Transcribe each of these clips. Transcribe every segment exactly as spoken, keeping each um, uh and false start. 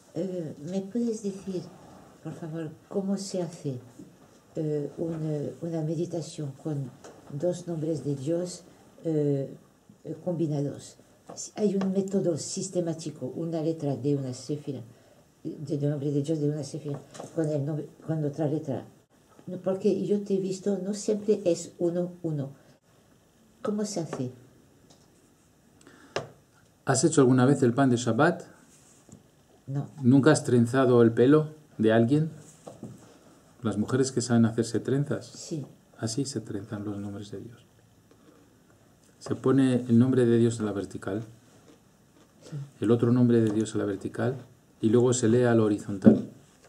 Eh, ¿Me puedes decir, por favor, cómo se hace eh, una, una meditación con dos nombres de Dios eh, eh, combinados? ¿Hay un método sistemático, una letra de una séfira, de, de nombre de Dios de una séfira, con, el nombre, con otra letra? No, porque yo te he visto, no siempre es uno, uno. ¿Cómo se hace? ¿Has hecho alguna vez el pan de Shabbat? No. ¿Nunca has trenzado el pelo de alguien? Las mujeres que saben hacerse trenzas. Sí. Así se trenzan los nombres de Dios. Se pone el nombre de Dios en la vertical, Sí. el otro nombre de Dios en la vertical, y luego se lee a la horizontal.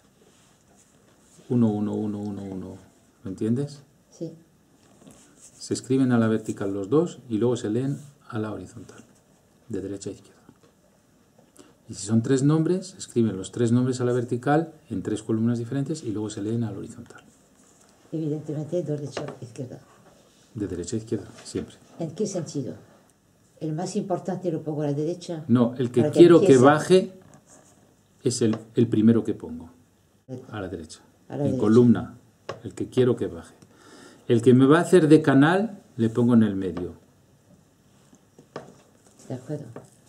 Uno, uno, uno, uno, uno. ¿Me entiendes? Sí. Se escriben a la vertical los dos y luego se leen a la horizontal, de derecha a izquierda. Y si son tres nombres, se escriben los tres nombres a la vertical en tres columnas diferentes y luego se leen a la horizontal. Evidentemente, de derecha a izquierda. De derecha a izquierda, siempre. ¿En qué sentido? ¿El más importante lo pongo a la derecha? No, el que Para quiero que empiece. baje es el, el primero que pongo, a la derecha. A la en derecha. columna, el que quiero que baje. El que me va a hacer de canal, le pongo en el medio. De acuerdo.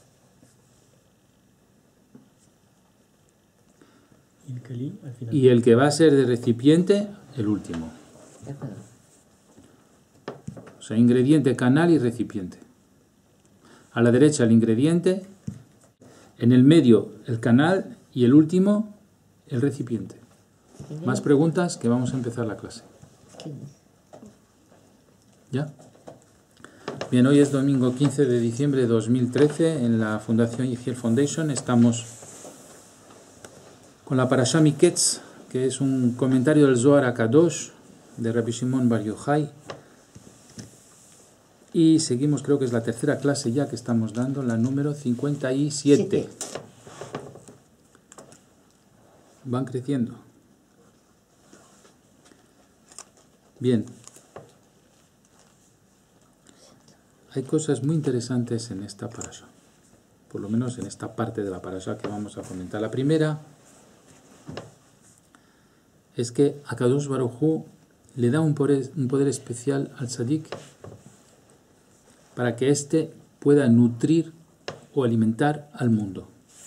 Y el Kali al final. Y el que va a ser de recipiente, el último. De acuerdo. O sea, ingrediente, canal y recipiente. A la derecha el ingrediente, en el medio el canal y el último el recipiente. Genial. Más preguntas que vamos a empezar la clase. Genial. ¿Ya? Bien, hoy es domingo quince de diciembre de dos mil trece en la Fundación Yehiel Foundation. Estamos con la Parashá Miketz, que es un comentario del Zohar HaKadosh de Rabbi Shimon Bar Yochai. Y seguimos, creo que es la tercera clase ya que estamos dando, la número cincuenta y siete. Siete. Van creciendo. Bien. Hay cosas muy interesantes en esta parasha, por lo menos en esta parte de la parasha que vamos a comentar. La primera es que Akadosh Baruj Hu le da un poder, un poder especial al tzadik para que éste pueda nutrir o alimentar al mundo.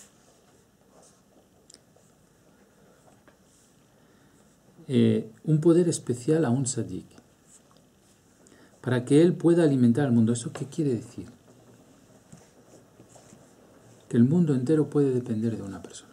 Eh, un poder especial a un tzadik para que él pueda alimentar al mundo. ¿Eso qué quiere decir? Que el mundo entero puede depender de una persona.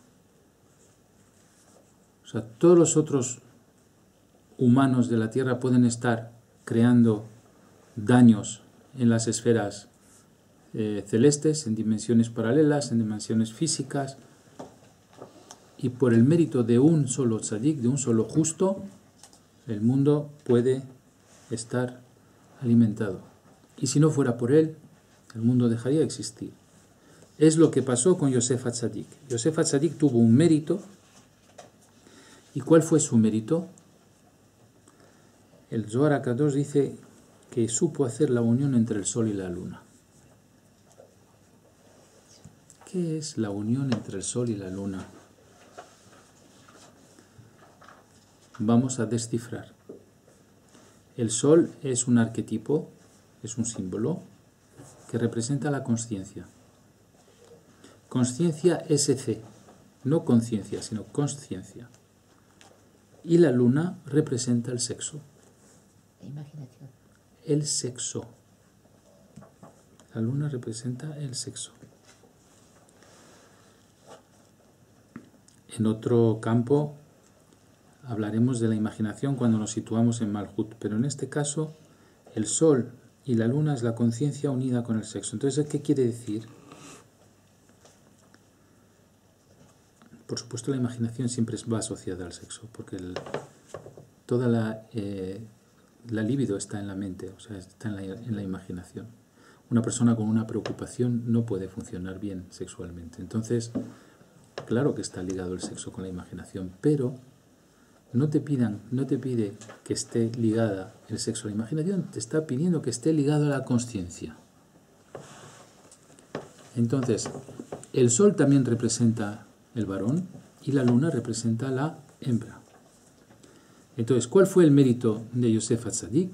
O sea, todos los otros humanos de la Tierra pueden estar creando daños en las esferas eh, celestes, en dimensiones paralelas, en dimensiones físicas, y por el mérito de un solo tzadik, de un solo justo, el mundo puede estar alimentado. Y si no fuera por él, el mundo dejaría de existir. Es lo que pasó con Yosef HaTzadik. Yosef HaTzadik tuvo un mérito. ¿Y cuál fue su mérito? El Zohar HaKadosh dice que supo hacer la unión entre el sol y la luna. ¿Qué es la unión entre el sol y la luna? Vamos a descifrar. El sol es un arquetipo, es un símbolo que representa la consciencia. Consciencia S C, no conciencia, sino consciencia. Y la luna representa el sexo. La imaginación. El sexo. La luna representa el sexo. En otro campo hablaremos de la imaginación cuando nos situamos en Malhut, pero en este caso el sol y la luna es la conciencia unida con el sexo. Entonces, ¿qué quiere decir? Por supuesto, la imaginación siempre va asociada al sexo, porque el, toda la, eh, la libido está en la mente, o sea, está en la, en la imaginación. Una persona con una preocupación no puede funcionar bien sexualmente. Entonces, claro que está ligado el sexo con la imaginación, pero no te pidan, no te pide que esté ligada el sexo a la imaginación, te está pidiendo que esté ligado a la consciencia. Entonces, el sol también representa el varón, y la luna representa a la hembra. Entonces, ¿cuál fue el mérito de Yosef Atzadik?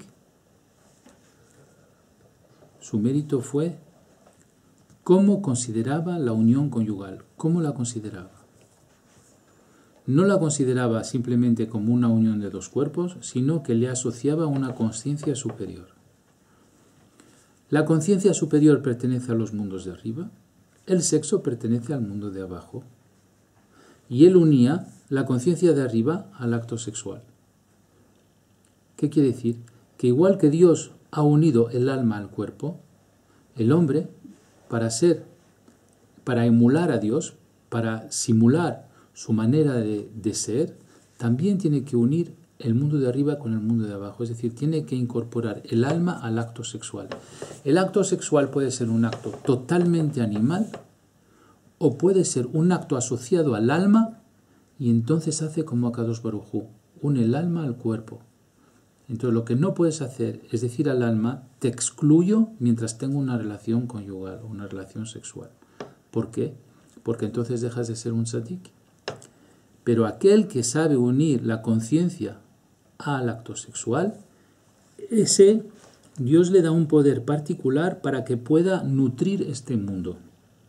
Su mérito fue cómo consideraba la unión conyugal, cómo la consideraba. No la consideraba simplemente como una unión de dos cuerpos, sino que le asociaba a una conciencia superior. La conciencia superior pertenece a los mundos de arriba, el sexo pertenece al mundo de abajo. Y él unía la conciencia de arriba al acto sexual. ¿Qué quiere decir? Que igual que Dios ha unido el alma al cuerpo, el hombre, para ser, para emular a Dios, para simular su manera de, de ser, también tiene que unir el mundo de arriba con el mundo de abajo. Es decir, tiene que incorporar el alma al acto sexual. El acto sexual puede ser un acto totalmente animal o puede ser un acto asociado al alma y entonces hace como Akadosh Baruj Hu, une el alma al cuerpo. Entonces lo que no puedes hacer es decir al alma, te excluyo mientras tengo una relación conyugal, una relación sexual. ¿Por qué? Porque entonces dejas de ser un tzadik. Pero aquel que sabe unir la conciencia al acto sexual, ese Dios le da un poder particular para que pueda nutrir este mundo.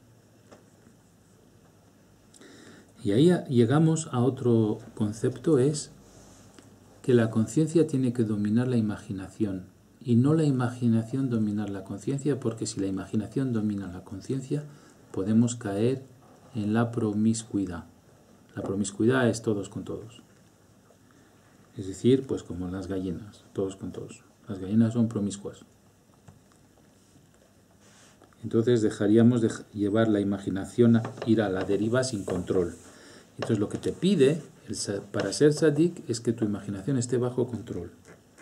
Y ahí llegamos a otro concepto, es que la conciencia tiene que dominar la imaginación y no la imaginación dominar la conciencia, porque si la imaginación domina la conciencia podemos caer en la promiscuidad. La promiscuidad es todos con todos. Es decir, pues como las gallinas, todos con todos. Las gallinas son promiscuas. Entonces dejaríamos de llevar la imaginación a ir a la deriva sin control. Entonces lo que te pide el, para ser tzadik es que tu imaginación esté bajo control.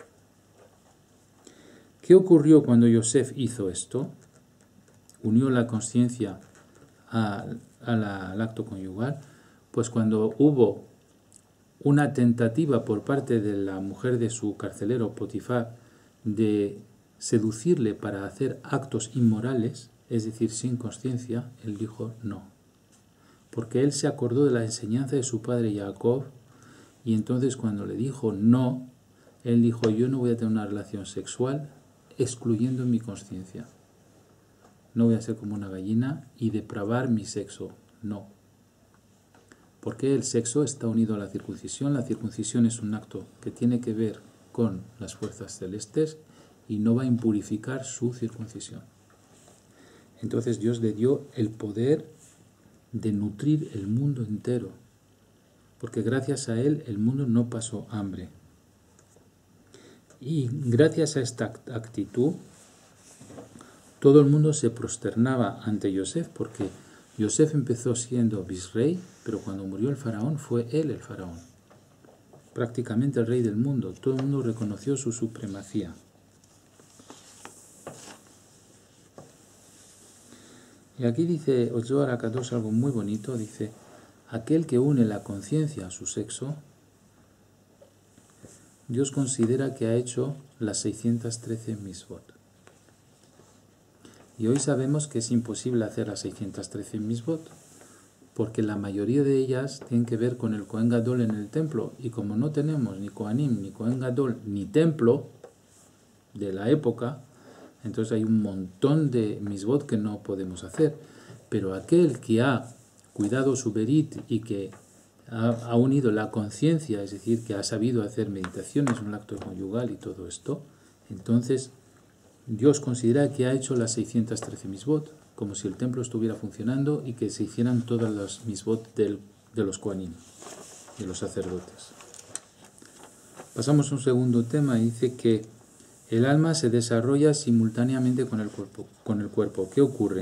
¿Qué ocurrió cuando Yosef hizo esto? Unió la conciencia al acto conyugal. Pues cuando hubo una tentativa por parte de la mujer de su carcelero Potifar de seducirle para hacer actos inmorales, es decir, sin conciencia, él dijo no. Porque él se acordó de la enseñanza de su padre Jacob y entonces cuando le dijo no, él dijo yo no voy a tener una relación sexual excluyendo mi conciencia. No voy a ser como una gallina y depravar mi sexo, no. Porque el sexo está unido a la circuncisión. La circuncisión es un acto que tiene que ver con las fuerzas celestes y no va a impurificar su circuncisión. Entonces Dios le dio el poder de nutrir el mundo entero, porque gracias a él el mundo no pasó hambre. Y gracias a esta actitud todo el mundo se prosternaba ante Yosef, porque Yosef empezó siendo visrey, pero cuando murió el faraón fue él el faraón, prácticamente el rey del mundo. Todo el mundo reconoció su supremacía. Y aquí dice Ozoar Akadosh algo muy bonito, dice, aquel que une la conciencia a su sexo, Dios considera que ha hecho las seiscientas trece misvot. Y hoy sabemos que es imposible hacer las seiscientas trece misvot, porque la mayoría de ellas tienen que ver con el Kohen Gadol en el templo, y como no tenemos ni Kohanim, ni Kohen Gadol, ni templo de la época, entonces hay un montón de misvot que no podemos hacer. Pero aquel que ha cuidado su berit y que ha, ha unido la conciencia, es decir, que ha sabido hacer meditaciones, un acto conyugal y todo esto, entonces Dios considera que ha hecho las seiscientas trece misvot, como si el templo estuviera funcionando y que se hicieran todas las misvot del, de los kohanim, de los sacerdotes. Pasamos a un segundo tema y dice que el alma se desarrolla simultáneamente con el cuerpo. Con el cuerpo. ¿Qué ocurre?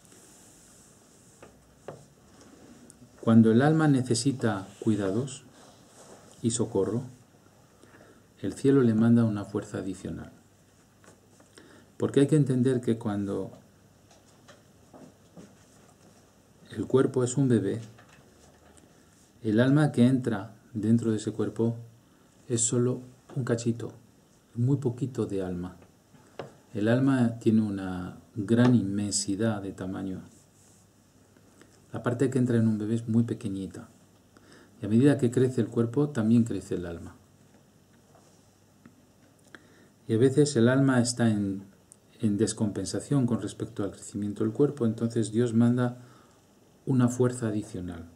Cuando el alma necesita cuidados y socorro, el cielo le manda una fuerza adicional. Porque hay que entender que cuando el cuerpo es un bebé, el alma que entra dentro de ese cuerpo es solo un cachito, muy poquito de alma. El alma tiene una gran inmensidad de tamaño. La parte que entra en un bebé es muy pequeñita. Y a medida que crece el cuerpo, también crece el alma. Y a veces el alma está en, en descompensación con respecto al crecimiento del cuerpo, entonces Dios manda una fuerza adicional.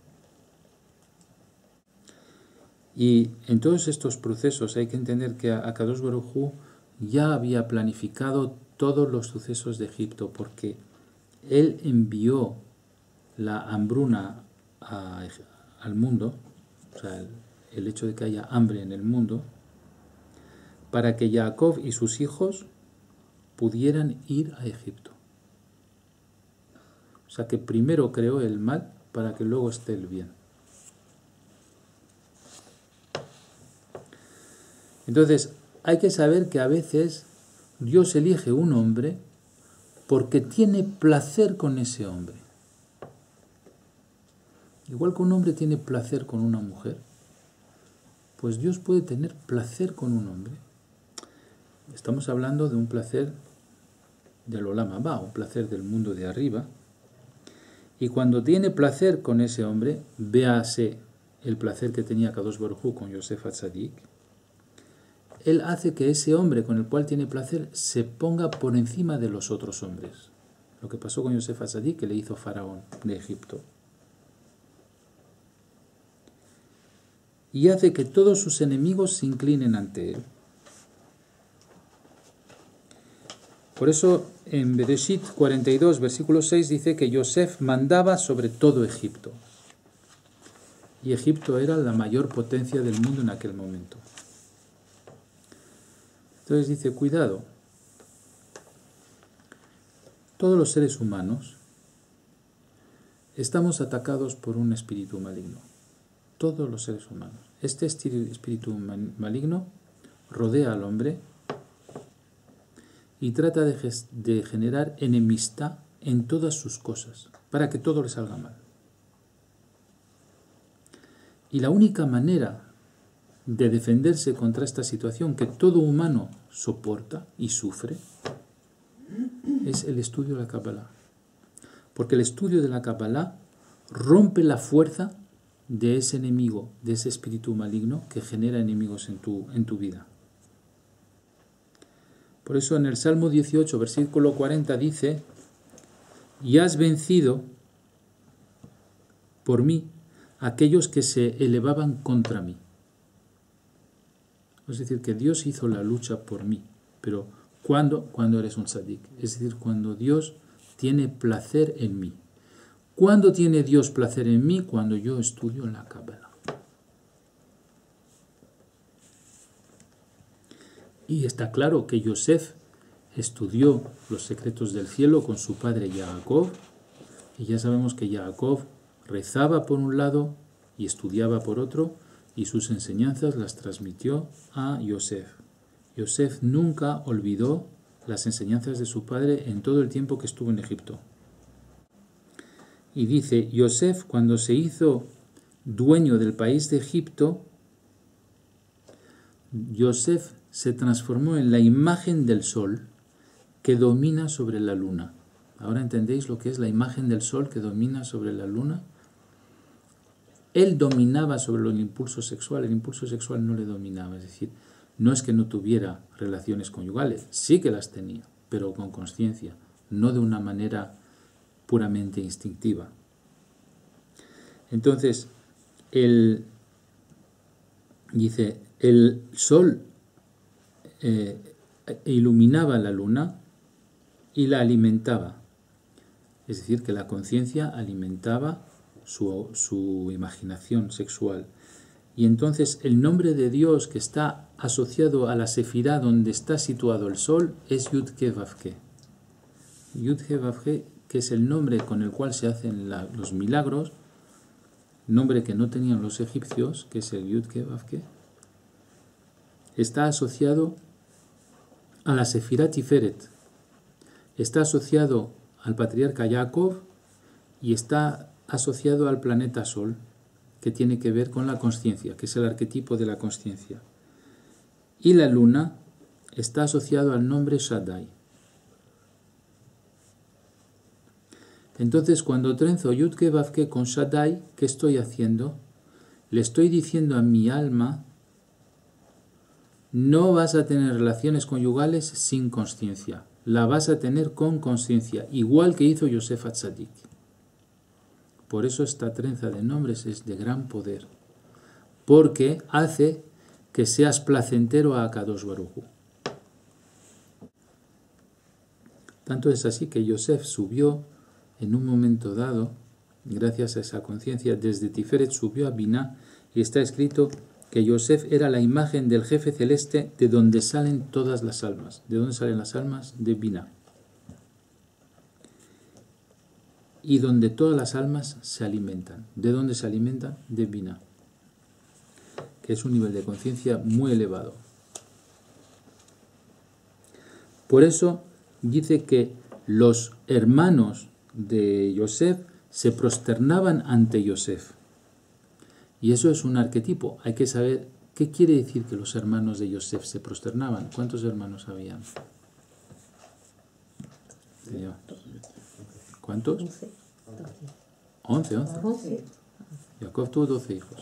Y en todos estos procesos hay que entender que Akadosh Baruj Hu ya había planificado todos los sucesos de Egipto, porque Él envió la hambruna a, al mundo, o sea, el, el hecho de que haya hambre en el mundo, para que Jacob y sus hijos pudieran ir a Egipto. O sea que primero creó el mal para que luego esté el bien. Entonces, hay que saber que a veces Dios elige un hombre porque tiene placer con ese hombre. Igual que un hombre tiene placer con una mujer, pues Dios puede tener placer con un hombre. Estamos hablando de un placer del Olam Haba, un placer del mundo de arriba. Y cuando tiene placer con ese hombre, véase el placer que tenía Kadosh Baruj Hu con Yosef Atzadik, Él hace que ese hombre con el cual tiene placer se ponga por encima de los otros hombres. Lo que pasó con Yosef Atzadik, que le hizo faraón de Egipto. Y hace que todos sus enemigos se inclinen ante él. Por eso en Bereshit cuarenta y dos, versículo seis, dice que Yosef mandaba sobre todo Egipto. Y Egipto era la mayor potencia del mundo en aquel momento. Entonces dice, cuidado, todos los seres humanos estamos atacados por un espíritu maligno. Todos los seres humanos. Este espíritu maligno rodea al hombre y trata de, de generar enemistad en todas sus cosas, para que todo le salga mal. Y la única manera de defenderse contra esta situación que todo humano soporta y sufre es el estudio de la Kabbalah. Porque el estudio de la Kabbalah rompe la fuerza de ese enemigo, de ese espíritu maligno que genera enemigos en tu, en tu vida. Por eso en el Salmo dieciocho, versículo cuarenta dice, y has vencido por mí aquellos que se elevaban contra mí. Es decir, que Dios hizo la lucha por mí. Pero ¿cuándo? Cuando eres un tzadik. Es decir, cuando Dios tiene placer en mí. ¿Cuándo tiene Dios placer en mí? Cuando yo estudio la Kabbalah. Y está claro que Yosef estudió los secretos del cielo con su padre Jacob. Y ya sabemos que Jacob rezaba por un lado y estudiaba por otro, y sus enseñanzas las transmitió a Yosef. Yosef nunca olvidó las enseñanzas de su padre en todo el tiempo que estuvo en Egipto. Y dice, Yosef, cuando se hizo dueño del país de Egipto, Yosef se transformó en la imagen del sol que domina sobre la luna. ¿Ahora entendéis lo que es la imagen del sol que domina sobre la luna? Él dominaba sobre el impulso sexual, el impulso sexual no le dominaba, es decir, no es que no tuviera relaciones conyugales, sí que las tenía, pero con conciencia, no de una manera puramente instintiva. Entonces, el, dice, el sol eh, iluminaba la luna y la alimentaba, es decir, que la conciencia alimentaba Su, su imaginación sexual. Y entonces el nombre de Dios que está asociado a la sefirá donde está situado el sol es Yud-Ke-Vav-Ke. Yud-Ke-Vav-Ke, que es el nombre con el cual se hacen la, los milagros, nombre que no tenían los egipcios, que es el Yud-Ke-Vav-Ke, está asociado a la sefirá Tiferet, está asociado al patriarca Jacob y está asociado al planeta Sol, que tiene que ver con la consciencia, que es el arquetipo de la consciencia. Y la luna está asociado al nombre Shaddai. Entonces, cuando trenzo Yudke Vavke con Shaddai, ¿qué estoy haciendo? Le estoy diciendo a mi alma, no vas a tener relaciones conyugales sin consciencia, la vas a tener con consciencia, igual que hizo Yosef Atzadik. Por eso esta trenza de nombres es de gran poder, porque hace que seas placentero a Akadosh Baruj Hu. Tanto es así que Yosef subió en un momento dado, gracias a esa conciencia, desde Tiferet subió a Binah, y está escrito que Yosef era la imagen del jefe celeste de donde salen todas las almas. ¿De dónde salen las almas? De Binah. Y donde todas las almas se alimentan. ¿De dónde se alimentan? De Binah. Que es un nivel de conciencia muy elevado. Por eso dice que los hermanos de Yosef se prosternaban ante Yosef. Y eso es un arquetipo. Hay que saber qué quiere decir que los hermanos de Yosef se prosternaban. ¿Cuántos hermanos habían? ¿Cuántos? Once, once. Jacob tuvo doce hijos.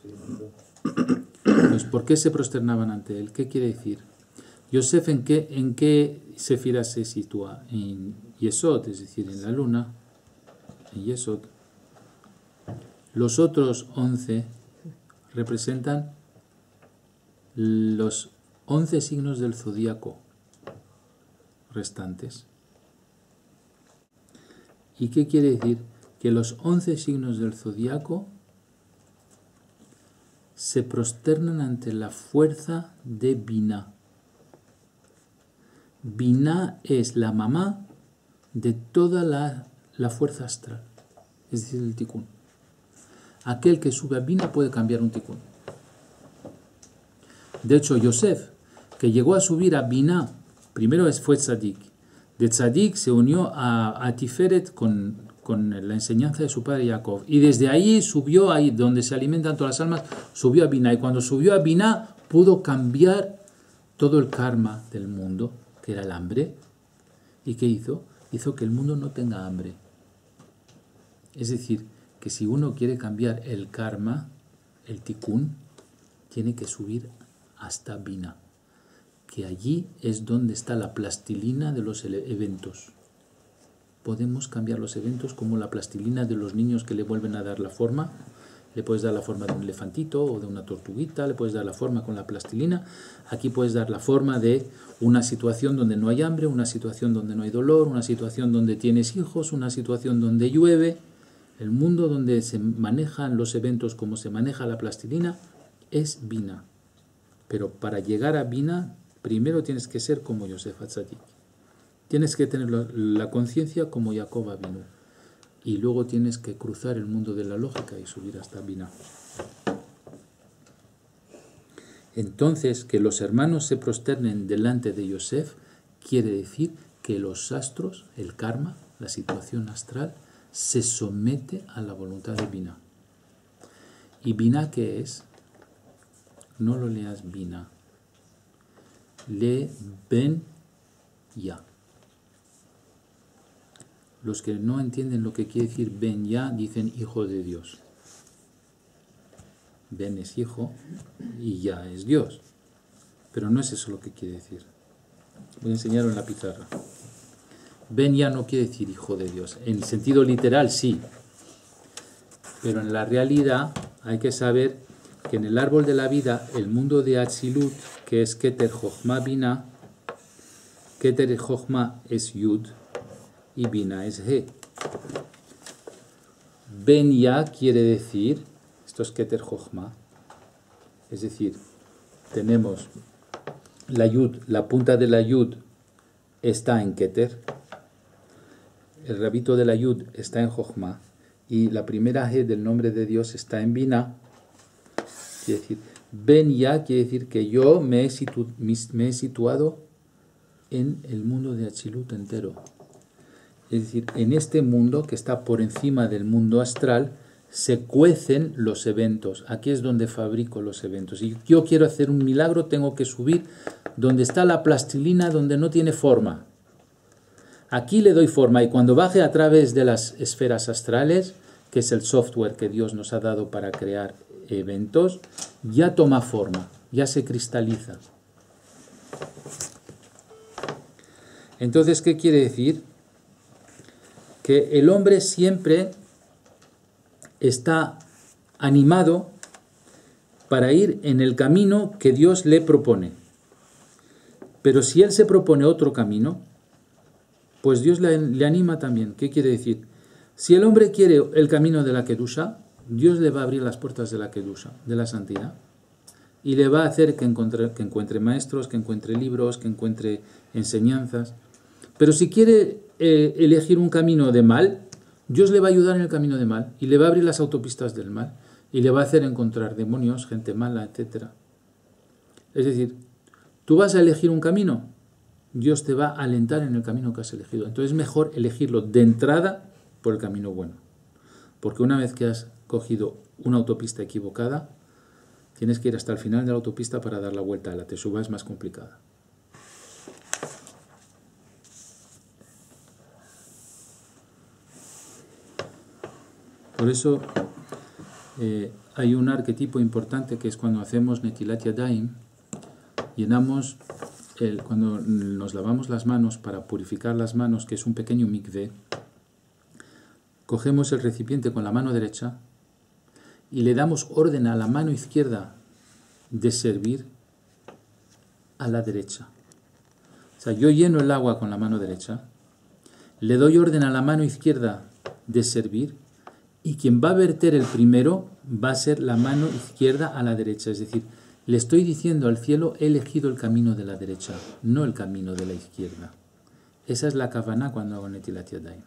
Pues, ¿por qué se prosternaban ante él? ¿Qué quiere decir? Yosef, ¿en qué, en qué sefira se sitúa? En Yesod, es decir, en la luna. En Yesod. Los otros once representan los once signos del zodíaco restantes. ¿Y qué quiere decir? Que los once signos del zodíaco se prosternan ante la fuerza de Binah. Binah es la mamá de toda la, la fuerza astral, es decir, el Tikkun. Aquel que sube a Binah puede cambiar un Tikkun. De hecho, Yosef, que llegó a subir a Binah, primero fue Tzadik. De Tzadik se unió a, a Tiferet con, con la enseñanza de su padre Jacob. Y desde ahí subió, ahí donde se alimentan todas las almas, subió a Binah. Y cuando subió a Binah, pudo cambiar todo el karma del mundo, que era el hambre. ¿Y qué hizo? Hizo que el mundo no tenga hambre. Es decir, que si uno quiere cambiar el karma, el tikkun, tiene que subir hasta Binah, que allí es donde está la plastilina de los eventos. Podemos cambiar los eventos como la plastilina de los niños que le vuelven a dar la forma. Le puedes dar la forma de un elefantito o de una tortuguita, le puedes dar la forma con la plastilina. Aquí puedes dar la forma de una situación donde no hay hambre, una situación donde no hay dolor, una situación donde tienes hijos, una situación donde llueve. El mundo donde se manejan los eventos como se maneja la plastilina es Binah. Pero para llegar a Binah, primero tienes que ser como Yosef Atzadik. Tienes que tener la, la conciencia como Jacob Avinu. Y luego tienes que cruzar el mundo de la lógica y subir hasta Binah. Entonces, que los hermanos se prosternen delante de Yosef quiere decir que los astros, el karma, la situación astral, se somete a la voluntad de Binah. ¿Y Binah qué es? No lo leas Binah. Lee Ben Ya. Los que no entienden lo que quiere decir Ben Ya dicen hijo de Dios. Ben es hijo y Ya es Dios. Pero no es eso lo que quiere decir. Voy a enseñarlo en la pizarra. Ben Ya no quiere decir hijo de Dios. En sentido literal sí. Pero en la realidad hay que saber que en el árbol de la vida, el mundo de Atzilut, que es Keter Jochma Binah, Keter Jochma es Yud y Binah es He. Ben Ya quiere decir, esto es Keter Jochma, es decir, tenemos la Yud, la punta de la Yud está en Keter, el rabito de la Yud está en Jochma y la primera He del nombre de Dios está en Binah. Quiere decir, Ben Ya quiere decir que yo me he, situ, me he situado en el mundo de Atzilut entero. Es decir, en este mundo que está por encima del mundo astral, se cuecen los eventos. Aquí es donde fabrico los eventos. Si yo quiero hacer un milagro, tengo que subir donde está la plastilina, donde no tiene forma. Aquí le doy forma y cuando baje a través de las esferas astrales, que es el software que Dios nos ha dado para crear eventos, ya toma forma, ya se cristaliza. Entonces, ¿qué quiere decir? Que el hombre siempre está animado para ir en el camino que Dios le propone. Pero si él se propone otro camino, pues Dios le, le anima también. ¿Qué quiere decir? Si el hombre quiere el camino de la Kedusha, Dios le va a abrir las puertas de la Kedusha, de la santidad, y le va a hacer que encuentre, que encuentre maestros, que encuentre libros, que encuentre enseñanzas. Pero si quiere eh, elegir un camino de mal, Dios le va a ayudar en el camino de mal y le va a abrir las autopistas del mal y le va a hacer encontrar demonios, gente mala, etcétera. Es decir, tú vas a elegir un camino, Dios te va a alentar en el camino que has elegido. Entonces es mejor elegirlo de entrada por el camino bueno. Porque una vez que has cogido una autopista equivocada, tienes que ir hasta el final de la autopista para dar la vuelta. La teshuva es más complicada. Por eso eh, hay un arquetipo importante que es cuando hacemos Netilat Yadayim, llenamos, el, cuando nos lavamos las manos para purificar las manos, que es un pequeño mikveh, cogemos el recipiente con la mano derecha y le damos orden a la mano izquierda de servir a la derecha. O sea, yo lleno el agua con la mano derecha, le doy orden a la mano izquierda de servir, y quien va a verter el primero va a ser la mano izquierda a la derecha. Es decir, le estoy diciendo al cielo, he elegido el camino de la derecha, no el camino de la izquierda. Esa es la kavaná cuando hago Netilat Yadayim.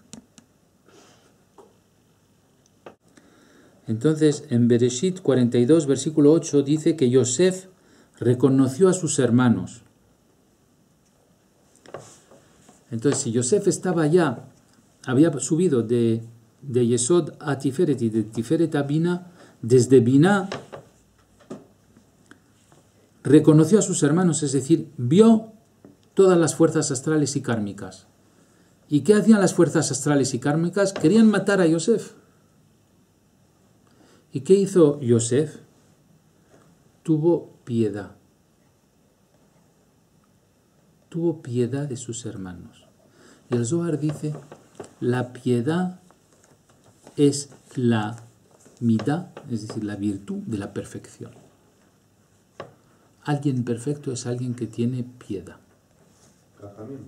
Entonces, en Bereshit cuarenta y dos, versículo ocho, dice que Yosef reconoció a sus hermanos. Entonces, si Yosef estaba ya, había subido de... de Yesod a Tiferet y de Tiferet a Binah, desde Binah reconoció a sus hermanos, es decir, vio todas las fuerzas astrales y kármicas. ¿Y qué hacían las fuerzas astrales y kármicas? Querían matar a Yosef. ¿Y qué hizo Yosef? Tuvo piedad. Tuvo piedad de sus hermanos. Y el Zohar dice, la piedad es la midá, es decir, la virtud de la perfección. Alguien perfecto es alguien que tiene piedad. Rajamim.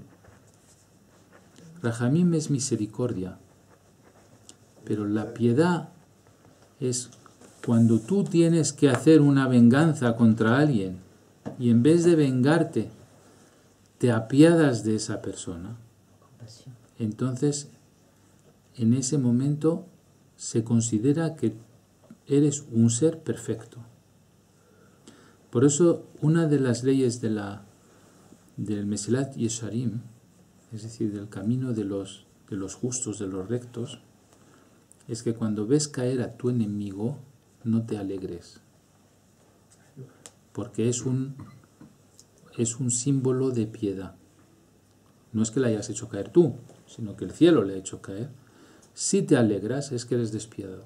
Rajamim es misericordia, pero la piedad es cuando tú tienes que hacer una venganza contra alguien y en vez de vengarte te apiadas de esa persona. Entonces, en ese momento se considera que eres un ser perfecto. Por eso, una de las leyes de la, del Mesilat Yesharim, es decir, del camino de los, de los justos, de los rectos, es que cuando ves caer a tu enemigo, no te alegres. Porque es un, es un símbolo de piedad. No es que le hayas hecho caer tú, sino que el cielo le ha hecho caer. Si te alegras, es que eres despiadado.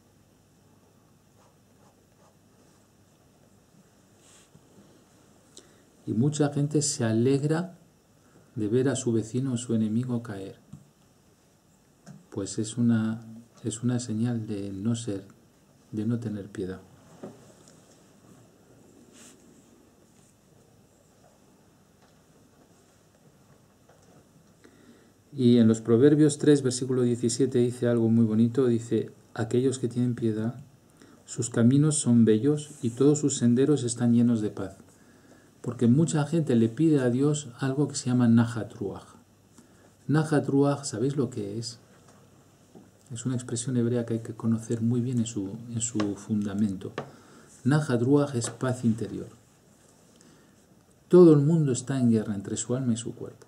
Y mucha gente se alegra de ver a su vecino o su enemigo caer. Pues es una, es una señal de no ser, de no tener piedad. Y en los Proverbios tres, versículo diecisiete, dice algo muy bonito. Dice, aquellos que tienen piedad, sus caminos son bellos y todos sus senderos están llenos de paz. Porque mucha gente le pide a Dios algo que se llama Nahat Ruach. Nahat Ruach, ¿sabéis lo que es? Es una expresión hebrea que hay que conocer muy bien en su, en su fundamento. Nahat Ruach es paz interior. Todo el mundo está en guerra entre su alma y su cuerpo.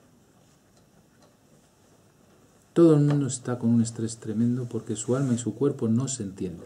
Todo el mundo está con un estrés tremendo porque su alma y su cuerpo no se entienden.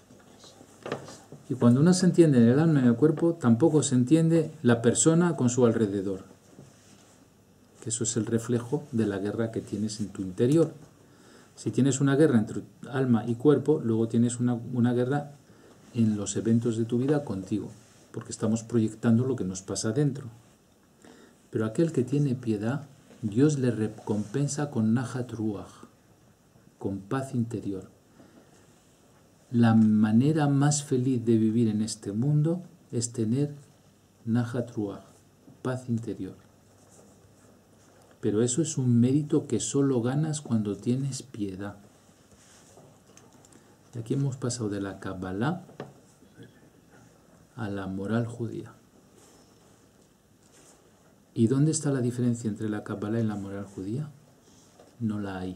Y cuando no se entiende el alma y el cuerpo, tampoco se entiende la persona con su alrededor. que eso es el reflejo de la guerra que tienes en tu interior. Si tienes una guerra entre alma y cuerpo, luego tienes una, una guerra en los eventos de tu vida contigo, porque estamos proyectando lo que nos pasa dentro. Pero aquel que tiene piedad, Dios le recompensa con Nahat Ruach, con paz interior. La manera más feliz de vivir en este mundo es tener Nahat Ruach, paz interior. Pero eso es un mérito que solo ganas cuando tienes piedad. Y aquí hemos pasado de la Kabbalah a la moral judía. ¿Y dónde está la diferencia entre la Kabbalah y la moral judía? No la hay.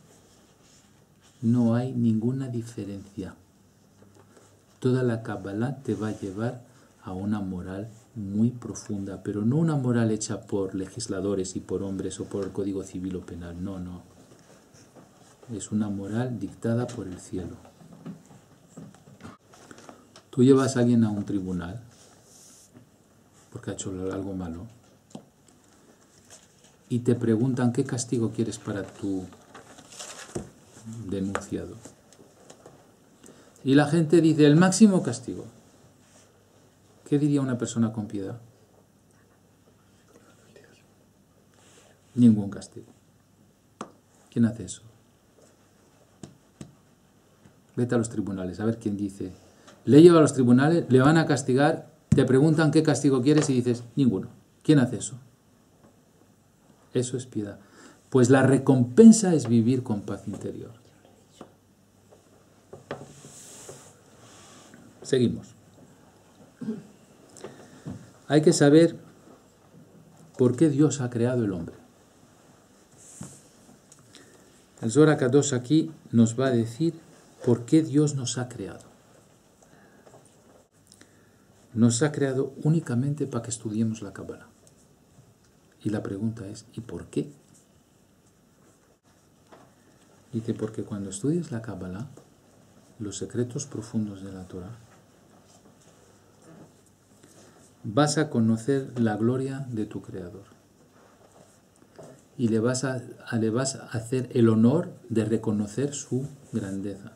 No hay ninguna diferencia. Toda la Kabbalah te va a llevar a una moral muy profunda, pero no una moral hecha por legisladores y por hombres o por el Código Civil o Penal. No, no. Es una moral dictada por el cielo. Tú llevas a alguien a un tribunal porque ha hecho algo malo y te preguntan qué castigo quieres para tu denunciado. Y la gente dice el máximo castigo. ¿Qué diría una persona con piedad? Ningún castigo. ¿Quién hace eso? Vete a los tribunales, a ver quién dice. Le lleva a los tribunales, le van a castigar, te preguntan qué castigo quieres y dices, ninguno. ¿Quién hace eso? Eso es piedad. Pues la recompensa es vivir con paz interior. Seguimos. Hay que saber por qué Dios ha creado el hombre. El Zohar HaKadosh aquí nos va a decir por qué Dios nos ha creado. Nos ha creado únicamente para que estudiemos la Kabbalah. Y la pregunta es, ¿y por qué? Dice, porque cuando estudies la Kabbalah, los secretos profundos de la Torah, vas a conocer la gloria de tu Creador. Y le vas a, a, le vas a hacer el honor de reconocer su grandeza.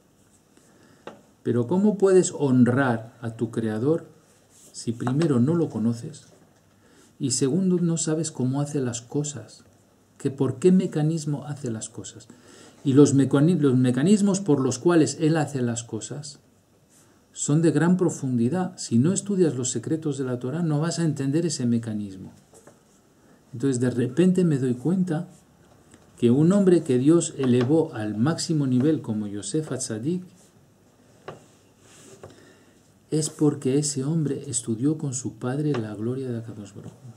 Pero ¿cómo puedes honrar a tu Creador si primero no lo conoces y segundo no sabes cómo hace las cosas? Que por qué mecanismo hace las cosas. Y los, mecani- los mecanismos por los cuales Él hace las cosas son de gran profundidad. Si no estudias los secretos de la Torah, no vas a entender ese mecanismo. Entonces, de repente me doy cuenta que un hombre que Dios elevó al máximo nivel, como Yosef Hatzadik, es porque ese hombre estudió con su padre la gloria de Akadosh Baruj Hu.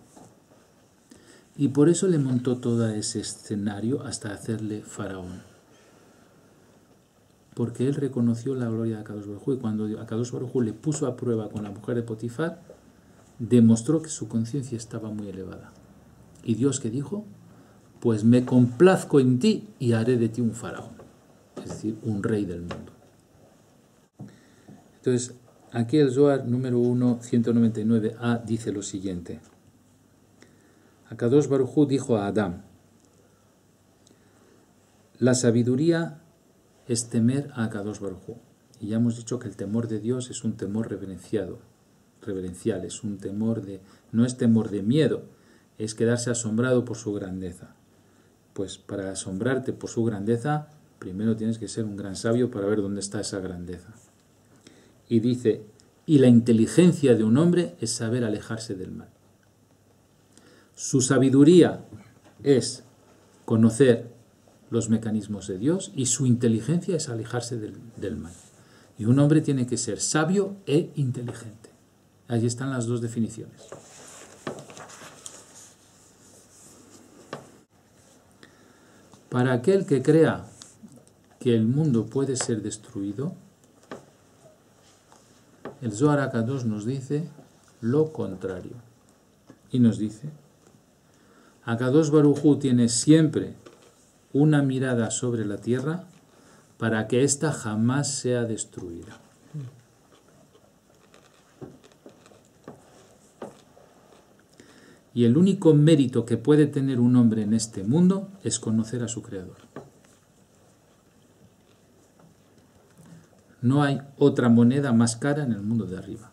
Y por eso le montó todo ese escenario hasta hacerle faraón. Porque él reconoció la gloria de Akadosh Baruj Hu, y cuando Akadosh Baruj Hu le puso a prueba con la mujer de Potifar, demostró que su conciencia estaba muy elevada. ¿Y Dios qué dijo? Pues me complazco en ti y haré de ti un faraón, es decir, un rey del mundo. Entonces, aquí el Zohar número uno, ciento noventa y nueve a dice lo siguiente. Akadosh Baruj Hu dijo a Adán, la sabiduría es temer a Akadosh Baruj Hu. Y ya hemos dicho que el temor de Dios es un temor reverenciado, reverencial, es un temor de, no es temor de miedo, es quedarse asombrado por su grandeza. Pues para asombrarte por su grandeza, primero tienes que ser un gran sabio para ver dónde está esa grandeza. Y dice, y la inteligencia de un hombre es saber alejarse del mal. Su sabiduría es conocer los mecanismos de Dios y su inteligencia es alejarse del, del mal. Y un hombre tiene que ser sabio e inteligente. Allí están las dos definiciones. Para aquel que crea que el mundo puede ser destruido, el Zohar HaKadosh nos dice lo contrario. Y nos dice, Akadosh Baruj Hu tiene siempre una mirada sobre la tierra para que ésta jamás sea destruida. Y el único mérito que puede tener un hombre en este mundo es conocer a su Creador. No hay otra moneda más cara en el mundo de arriba.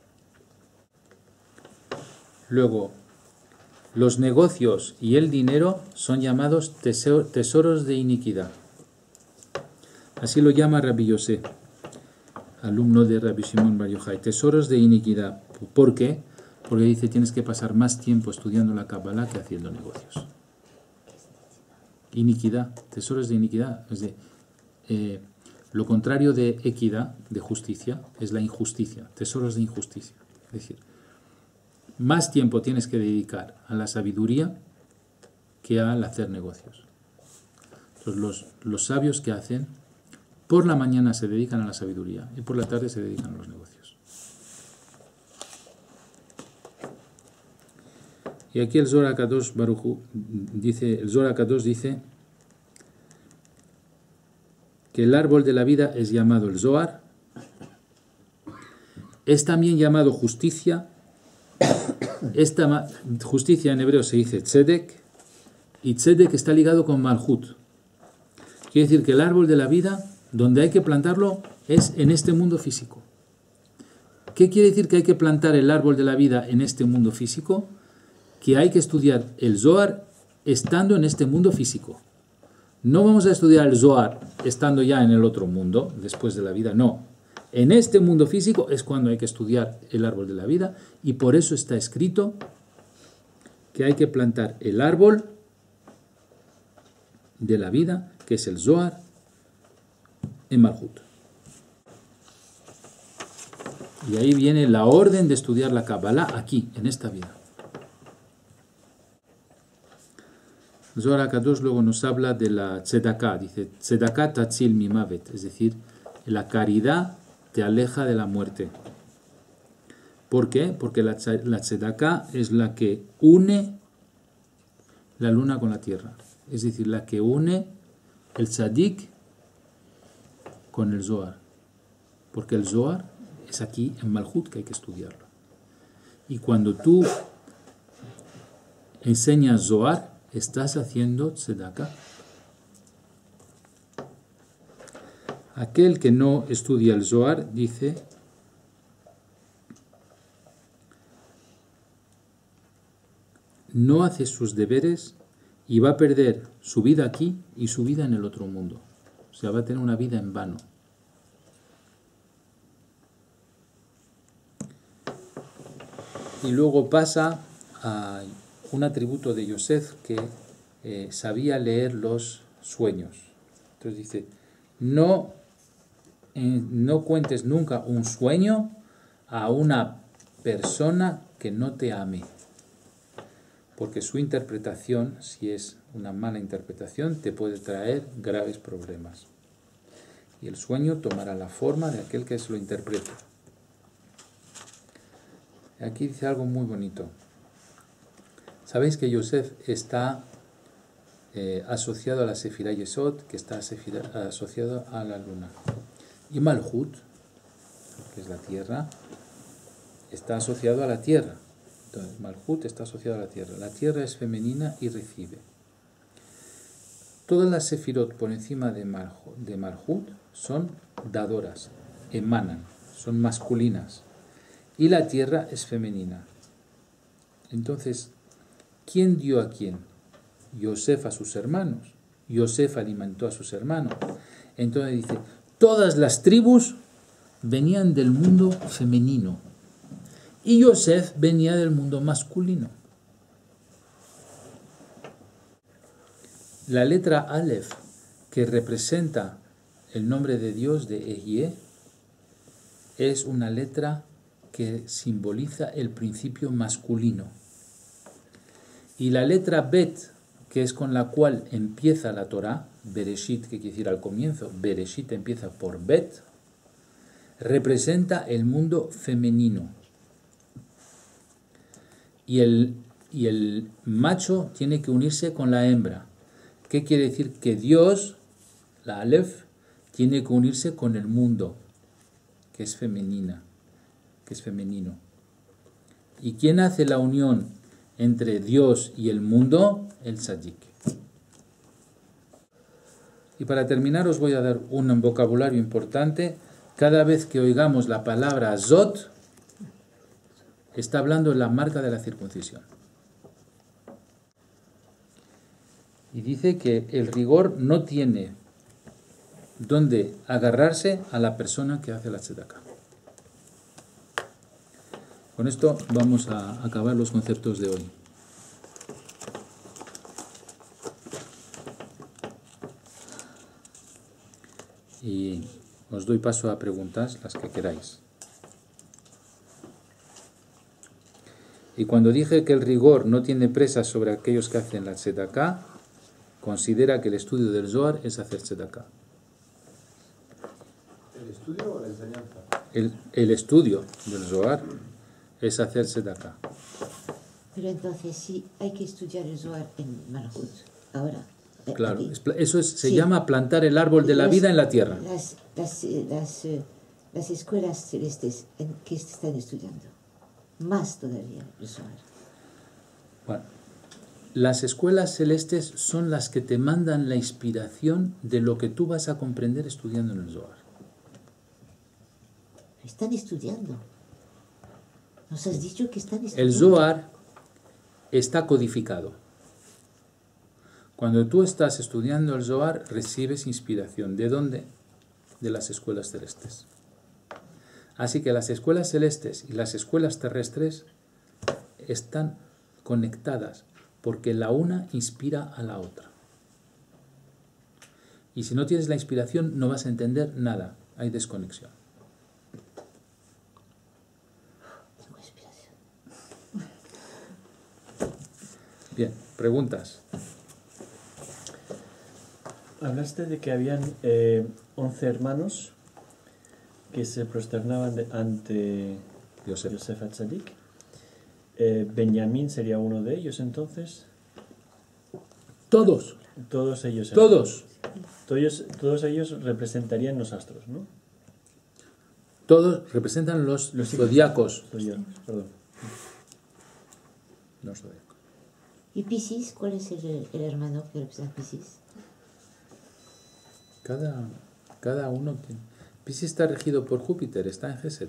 Luego, los negocios y el dinero son llamados tesoros de iniquidad. Así lo llama Rabbi Yosef, alumno de Rabbi Shimon Bar Yochai. Tesoros de iniquidad. ¿Por qué? Porque dice tienes que pasar más tiempo estudiando la Kabbalah que haciendo negocios. Iniquidad, tesoros de iniquidad. Es de, eh, lo contrario de equidad, de justicia, es la injusticia. Tesoros de injusticia. Es decir, más tiempo tienes que dedicar a la sabiduría que al hacer negocios. Entonces, los, los sabios que hacen, por la mañana se dedican a la sabiduría y por la tarde se dedican a los negocios. Y aquí el Zohar HaKadosh Baruj Hu dice, el Zohar HaKadosh dice que el árbol de la vida es llamado el Zohar, es también llamado justicia. Esta justicia en hebreo se dice tzedek, y tzedek está ligado con malhut. Quiere decir que el árbol de la vida, donde hay que plantarlo, es en este mundo físico. ¿Qué quiere decir que hay que plantar el árbol de la vida en este mundo físico? Que hay que estudiar el Zohar estando en este mundo físico. No vamos a estudiar el Zohar estando ya en el otro mundo, después de la vida, no. En este mundo físico es cuando hay que estudiar el árbol de la vida, y por eso está escrito que hay que plantar el árbol de la vida, que es el Zohar, en Malhut. Y ahí viene la orden de estudiar la Kabbalah aquí, en esta vida. Zohar HaKadosh luego nos habla de la tzedakah, dice tzedakah tatzil mimavet, es decir, la caridad te aleja de la muerte. ¿Por qué? Porque la, la tzedakah es la que une la luna con la tierra, es decir, la que une el tzadik con el Zohar, porque el Zohar es aquí en Malhut que hay que estudiarlo. Y cuando tú enseñas Zohar, estás haciendo tzedakah. Aquel que no estudia el Zohar, dice, no hace sus deberes y va a perder su vida aquí y su vida en el otro mundo. O sea, va a tener una vida en vano. Y luego pasa a un atributo de Yosef que eh, sabía leer los sueños. Entonces dice, no, eh, no cuentes nunca un sueño a una persona que no te ame, porque su interpretación, si es una mala interpretación, te puede traer graves problemas. Y el sueño tomará la forma de aquel que se lo interpreta. Aquí dice algo muy bonito. Sabéis que Yosef está eh, asociado a la Sefirá Yesod, que está asociado a la luna. Y Malhut, que es la tierra, está asociado a la tierra. Entonces, Malhut está asociado a la tierra. La tierra es femenina y recibe. Todas las Sefirot por encima de Malhut, de Malhut son dadoras, emanan, son masculinas. Y la tierra es femenina. Entonces, ¿quién dio a quién? Yosef a sus hermanos. Yosef alimentó a sus hermanos. Entonces dice, todas las tribus venían del mundo femenino. Y Yosef venía del mundo masculino. La letra Aleph, que representa el nombre de Dios de Ehyeh, es una letra que simboliza el principio masculino. Y la letra Bet, que es con la cual empieza la Torá, Bereshit, que quiere decir al comienzo, Bereshit empieza por Bet, representa el mundo femenino. Y el, y el macho tiene que unirse con la hembra. ¿Qué quiere decir? Que Dios, la Aleph, tiene que unirse con el mundo, que es femenina, que es femenino. ¿Y quién hace la unión entre Dios y el mundo, el tzadik. Y para terminar os voy a dar un vocabulario importante. Cada vez que oigamos la palabra zot, está hablando de la marca de la circuncisión. Y dice que el rigor no tiene donde agarrarse a la persona que hace la tzedaká. Con esto vamos a acabar los conceptos de hoy. Y os doy paso a preguntas, las que queráis. Y cuando dije que el rigor no tiene presa sobre aquellos que hacen la tzedaká, considera que el estudio del Zohar es hacer tzedaká. ¿El estudio o la enseñanza? El, el estudio del Zohar es hacer tzedaká. Pero entonces sí, hay que estudiar el Zohar en Malhut, ahora. eh, Claro, aquí. es pla- eso es, se Sí. llama plantar el árbol de la Las- vida en la tierra. Las, las, eh, las, eh, las escuelas celestes en que están estudiando, más todavía el Zohar. Bueno, las escuelas celestes son las que te mandan la inspiración de lo que tú vas a comprender estudiando en el Zohar. Están estudiando. Nos has dicho que están estudiando. El Zohar está codificado. Cuando tú estás estudiando el Zohar, recibes inspiración. ¿De dónde? De las escuelas celestes. Así que las escuelas celestes y las escuelas terrestres están conectadas, porque la una inspira a la otra. Y si no tienes la inspiración, no vas a entender nada. Hay desconexión. Tengo inspiración. Bien, preguntas. Hablaste de que habían eh, once hermanos que se prosternaban de- ante Yosef. Yosef Hatzadik. Eh, Benjamín sería uno de ellos, entonces. Todos, Todos ellos. eran- todos, Todos, todos ellos representarían los astros, ¿no? todos representan los, Los zodiacos. Zodiacos, perdón. Los zodiacos. ¿Y Piscis? ¿Cuál es el, el hermano que representa Piscis? Cada, cada uno tiene... Piscis está regido por Júpiter, está en Gesed.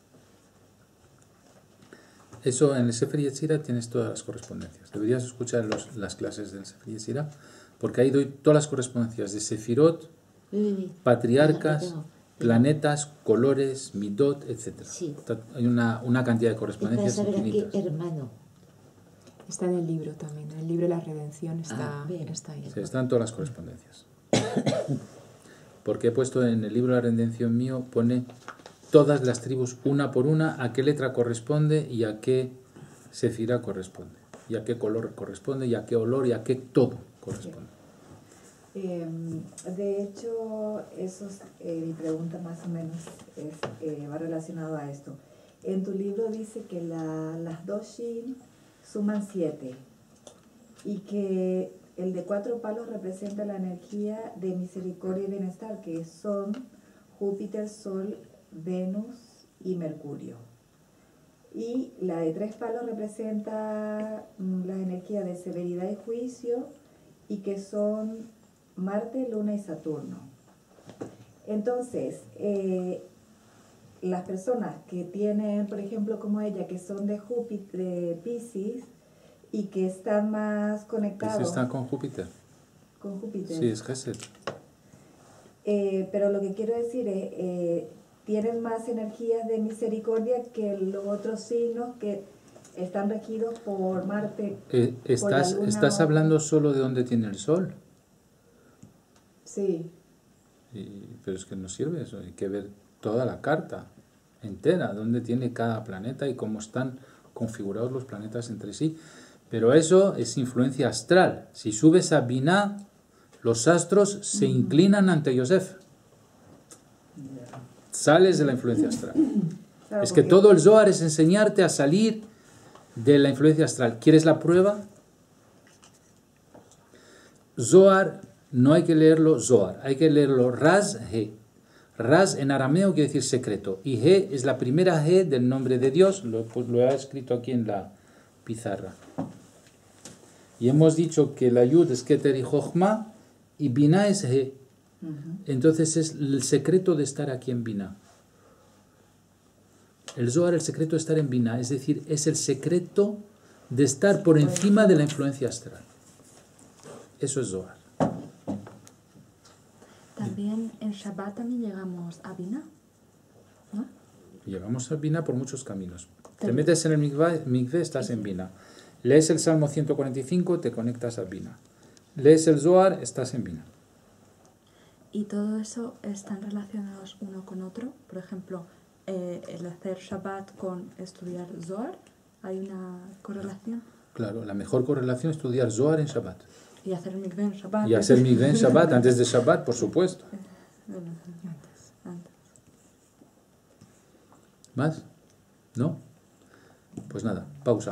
Eso en el Sefer Yetzirah tienes todas las correspondencias. Deberías escuchar los- las clases del Sefer Yetzirah, porque ahí doy todas las correspondencias de Sefirot, Oui, oui, oui. patriarcas, Tengo, tengo. planetas, colores, midot, etcétera. Sí. Está- Hay una, una cantidad de Y para correspondencias saber a qué infinitas. hermano. Está en el libro también. En el libro de la redención está, Ah, bien. está ahí. Sí, están todas las correspondencias. Porque he puesto en el libro de la redención mío, pone todas las tribus una por una, a qué letra corresponde y a qué sefirá corresponde, y a qué color corresponde, y a qué olor, y a qué todo corresponde. Eh, de hecho, eso es, eh, mi pregunta más o menos es, eh, va relacionado a esto. En tu libro dice que la, las dos shin suman siete y que el de cuatro palos representa la energía de misericordia y bienestar, que son Júpiter, Sol, Venus y Mercurio. Y la de tres palos representa mm, la energía de severidad y juicio, y que son Marte, Luna y Saturno. Entonces, eh, las personas que tienen, por ejemplo, como ella, que son de Júpiter, de Piscis, y que están más conectados Pues está con Júpiter. con Júpiter. Sí, es Gesed. Eh, pero lo que quiero decir es, eh, tienen más energías de misericordia que los otros signos que están regidos por Marte. Eh, por la ¿Estás, luna estás o- hablando solo de dónde tiene el Sol? Sí. Y- pero es que no sirve eso, hay que ver toda la carta entera, dónde tiene cada planeta y cómo están configurados los planetas entre sí. Pero eso es influencia astral. Si subes a Binah, los astros se inclinan ante Yosef. Sales de la influencia astral. Claro, Es que porque- todo el Zohar es enseñarte a salir de la influencia astral. ¿Quieres la prueba? Zohar no hay que leerlo Zohar, hay que leerlo Raz He. Raz en arameo quiere decir secreto, y He es la primera He del nombre de Dios, lo, pues lo he escrito aquí en la pizarra. Y hemos dicho que la Yud es Keter y Jochma y Binah es He. Ujú. Entonces es el secreto de estar aquí en Binah. El Zohar, el secreto de estar en Binah, es decir, es el secreto de estar por encima de la influencia astral. Eso es Zohar. También en Shabbat también llegamos a Binah, ¿no? Llegamos a Binah por muchos caminos. Te Pero- metes en el mikveh, mikveh, estás en Binah. Lees el Salmo ciento cuarenta y cinco, te conectas a Binah. Lees el Zohar, estás en Binah. Y todo eso están relacionados uno con otro. Por ejemplo, eh, el hacer Shabbat con estudiar Zohar, ¿hay una correlación? Claro, la mejor correlación es estudiar Zohar en Shabbat. Y hacer mikveh en Shabbat. Y hacer mikveh en Shabbat, antes de Shabbat, por supuesto. Bueno, antes. ¿Más? ¿No? Pues nada, pausa.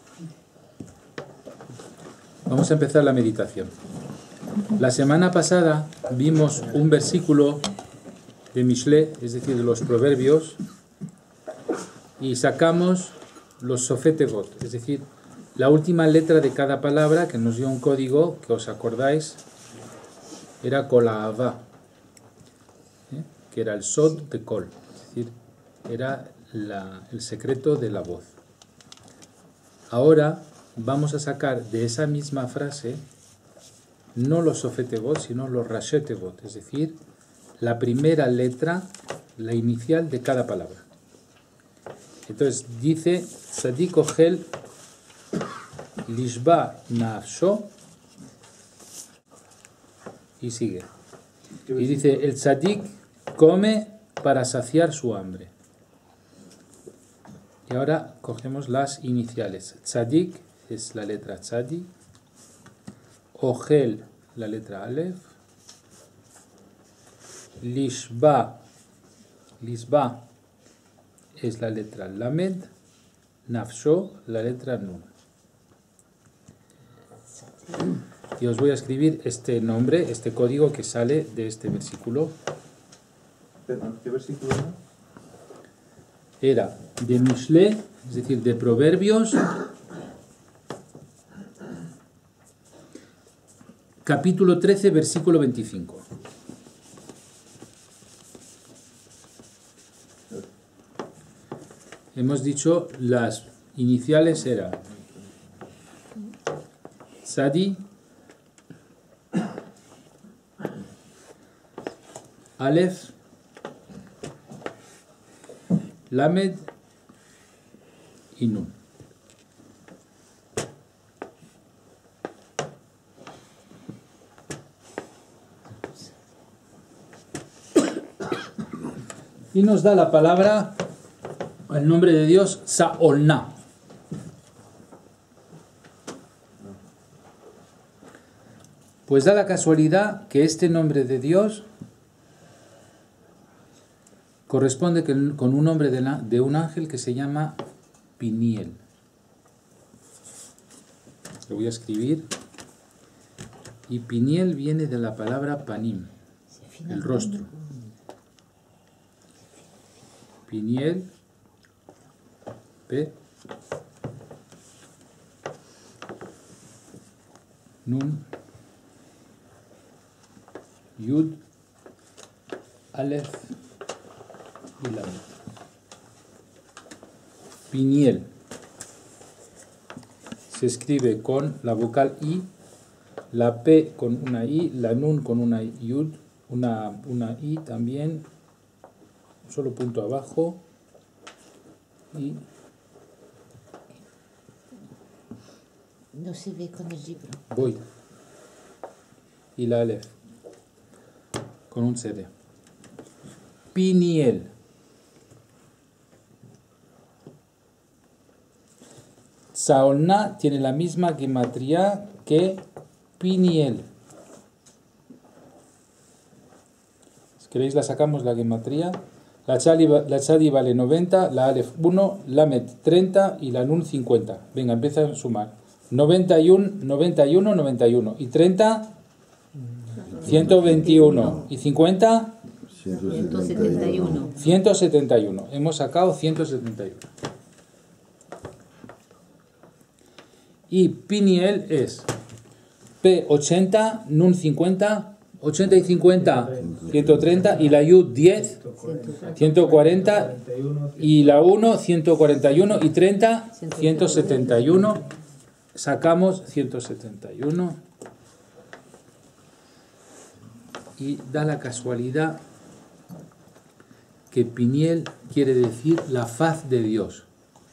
Vamos a empezar la meditación. La semana pasada vimos un versículo de Mishle, es decir, de los proverbios, y sacamos los sofetevot, es decir, la última letra de cada palabra, que nos dio un código, que os acordáis, era Kol Ahava, ¿eh? Que era el sod de Kol, es decir, era la, el secreto de la voz. Ahora vamos a sacar de esa misma frase no los sofetevot, sino los rashetevot, es decir, la primera letra, la inicial de cada palabra. Entonces dice Tzadik Ochel Lishba Nafsho y sigue. Y dice, el Tzadik come para saciar su hambre. Y ahora cogemos las iniciales. Tzadik es la letra Tzadi, Ochel la letra Aleph, Lishba, Lishba es la letra Lamed, Nafsho la letra Nun. Y os voy a escribir este nombre, este código que sale de este versículo. Perdón, ¿qué versículo era? Era de Mishle, es decir, de Proverbios, capítulo trece, versículo veinticinco. Hemos dicho las iniciales eran Tzadi, Aleph, Lamed y Nun. Y nos da la palabra, el nombre de Dios, Sa'olna. Pues da la casualidad que este nombre de Dios corresponde con un nombre de, la, de un ángel que se llama Piniel. Lo voy a escribir. Y Piniel viene de la palabra panim, el rostro. Piniel, P, Nun, Yud, Aleph y Lamed. Piniel se escribe con la vocal I, la P con una I, la Nun con una Yud, una, una I también, solo punto abajo, y no se ve con el libro. voy, y la Aleph con un C D. Piniel. Saolna tiene la misma gematría que Piniel. Si queréis la sacamos la gematría. La Tzadi, la Tzadi vale noventa, la Aleph uno, la Met treinta y la Nun cincuenta. Venga, empieza a sumar. noventa y uno, noventa y uno, noventa y uno. Y treinta, ciento veintiuno. Y cincuenta, ciento setenta y uno. ciento setenta y uno. Hemos sacado ciento setenta y uno. Y Piniel es P ochenta, Nun cincuenta, ochenta y cincuenta, ciento treinta, y la Yud diez, ciento cuarenta, y la uno, ciento cuarenta y uno, y treinta, ciento setenta y uno. Sacamos ciento setenta y uno. Y da la casualidad que Piniel quiere decir la faz de Dios.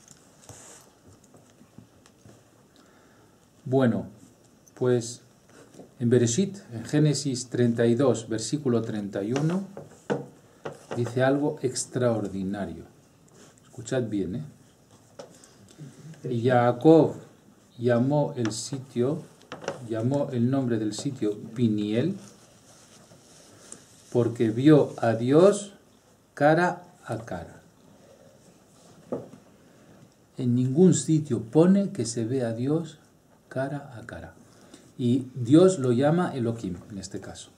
Bueno, pues en Bereshit, en Génesis treinta y dos, versículo treinta y uno, dice algo extraordinario. Escuchad bien, ¿eh? Y Jacob llamó el sitio, llamó el nombre del sitio Piniel, porque vio a Dios cara a cara. En ningún sitio pone que se ve a Dios cara a cara. Y Dios lo llama Elohim en este caso.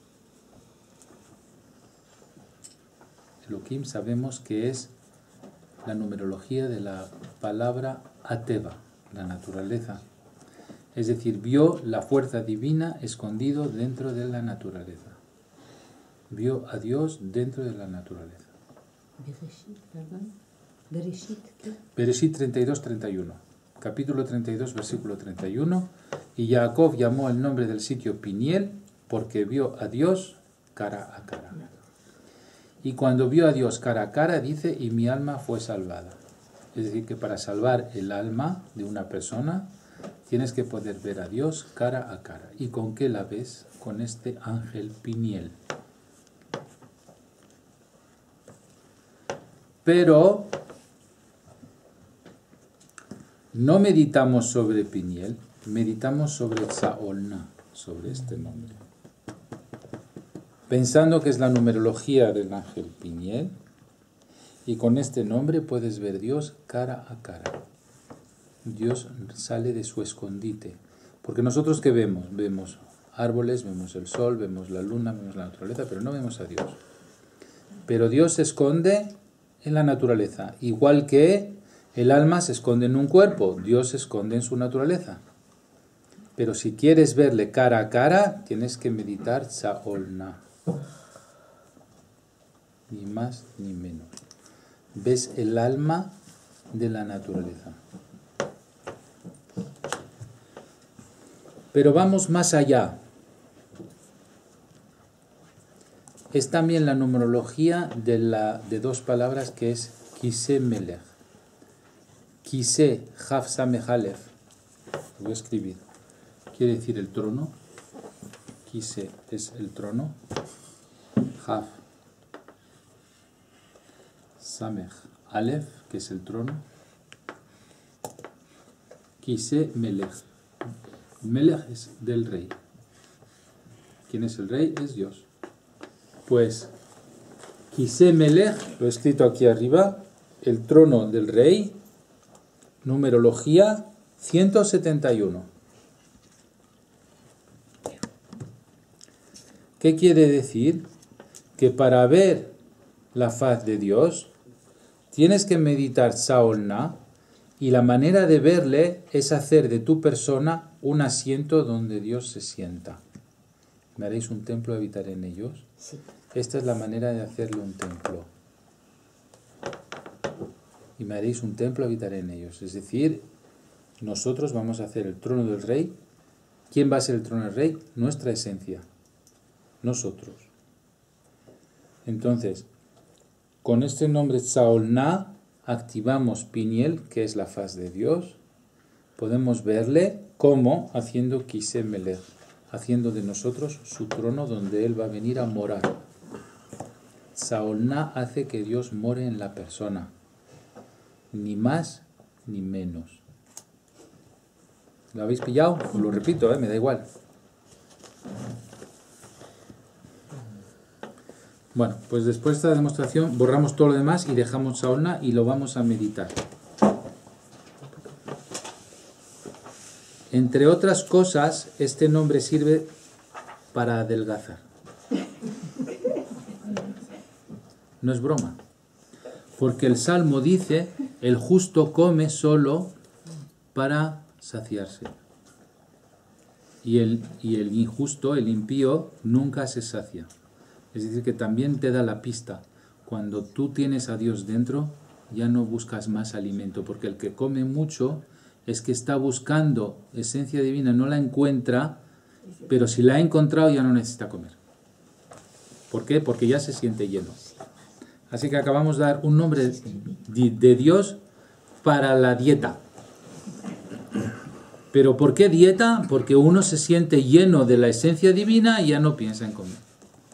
Elohim sabemos que es la numerología de la palabra Ateva, la naturaleza. Es decir, vio la fuerza divina escondido dentro de la naturaleza. Vio a Dios dentro de la naturaleza. Bereshit, perdón. Bereshit, ¿qué? Bereshit treinta y dos, treinta y uno. Capítulo treinta y dos, versículo treinta y uno. Y Jacob llamó el nombre del sitio Piniel porque vio a Dios cara a cara. Y cuando vio a Dios cara a cara, dice, y mi alma fue salvada. Es decir, que para salvar el alma de una persona, tienes que poder ver a Dios cara a cara. ¿Y con qué la ves? Con este ángel Piniel. Pero no meditamos sobre Piniel, meditamos sobre Tzaolna, sobre este nombre. Pensando que es la numerología del ángel Piniel, y con este nombre puedes ver Dios cara a cara. Dios sale de su escondite. Porque nosotros, ¿qué vemos? Vemos árboles, vemos el sol, vemos la luna, vemos la naturaleza, pero no vemos a Dios. Pero Dios se esconde en la naturaleza, igual que el alma se esconde en un cuerpo, Dios se esconde en su naturaleza. Pero si quieres verle cara a cara, tienes que meditar Tzaolna. Ni más ni menos. Ves el alma de la naturaleza. Pero vamos más allá. Es también la numerología de, la, de dos palabras que es Kiseh Melech. Kiseh, Haf Samech Alef. Lo voy a escribir. Quiere decir el trono. Kiseh es el trono. Haf Samech Alef, que es el trono. Kiseh Melech. Melech es del rey. ¿Quién es el rey? Es Dios. Pues, Kiseh Melech, lo he escrito aquí arriba, el trono del rey, numerología ciento setenta y uno. ¿Qué quiere decir? Que para ver la faz de Dios, tienes que meditar Tzaolna, y la manera de verle es hacer de tu persona un asiento donde Dios se sienta. ¿Me haréis un templo, habitaré en ellos? Sí. Esta es la manera de hacerle un templo. Y me haréis un templo, habitaré en ellos. Es decir, nosotros vamos a hacer el trono del rey. ¿Quién va a ser el trono del rey? Nuestra esencia. Nosotros. Entonces, con este nombre Tzaolna, activamos Piniel, que es la faz de Dios. Podemos verle como haciendo Kiseh Melech, haciendo de nosotros su trono donde Él va a venir a morar. Tzaolna hace que Dios more en la persona, ni más ni menos. ¿Lo habéis pillado? Os lo repito, ¿eh? Me da igual. Bueno, pues después de esta demostración borramos todo lo demás y dejamos Tzaolna y lo vamos a meditar. Entre otras cosas, este nombre sirve para adelgazar. No es broma. Porque el Salmo dice, el justo come solo para saciarse. Y el, y el injusto, el impío, nunca se sacia. Es decir, que también te da la pista. Cuando tú tienes a Dios dentro, ya no buscas más alimento, porque el que come mucho es que está buscando esencia divina, no la encuentra, pero si la ha encontrado ya no necesita comer. ¿Por qué? Porque ya se siente lleno. Así que acabamos de dar un nombre de Dios para la dieta. ¿Pero por qué dieta? Porque uno se siente lleno de la esencia divina y ya no piensa en comer.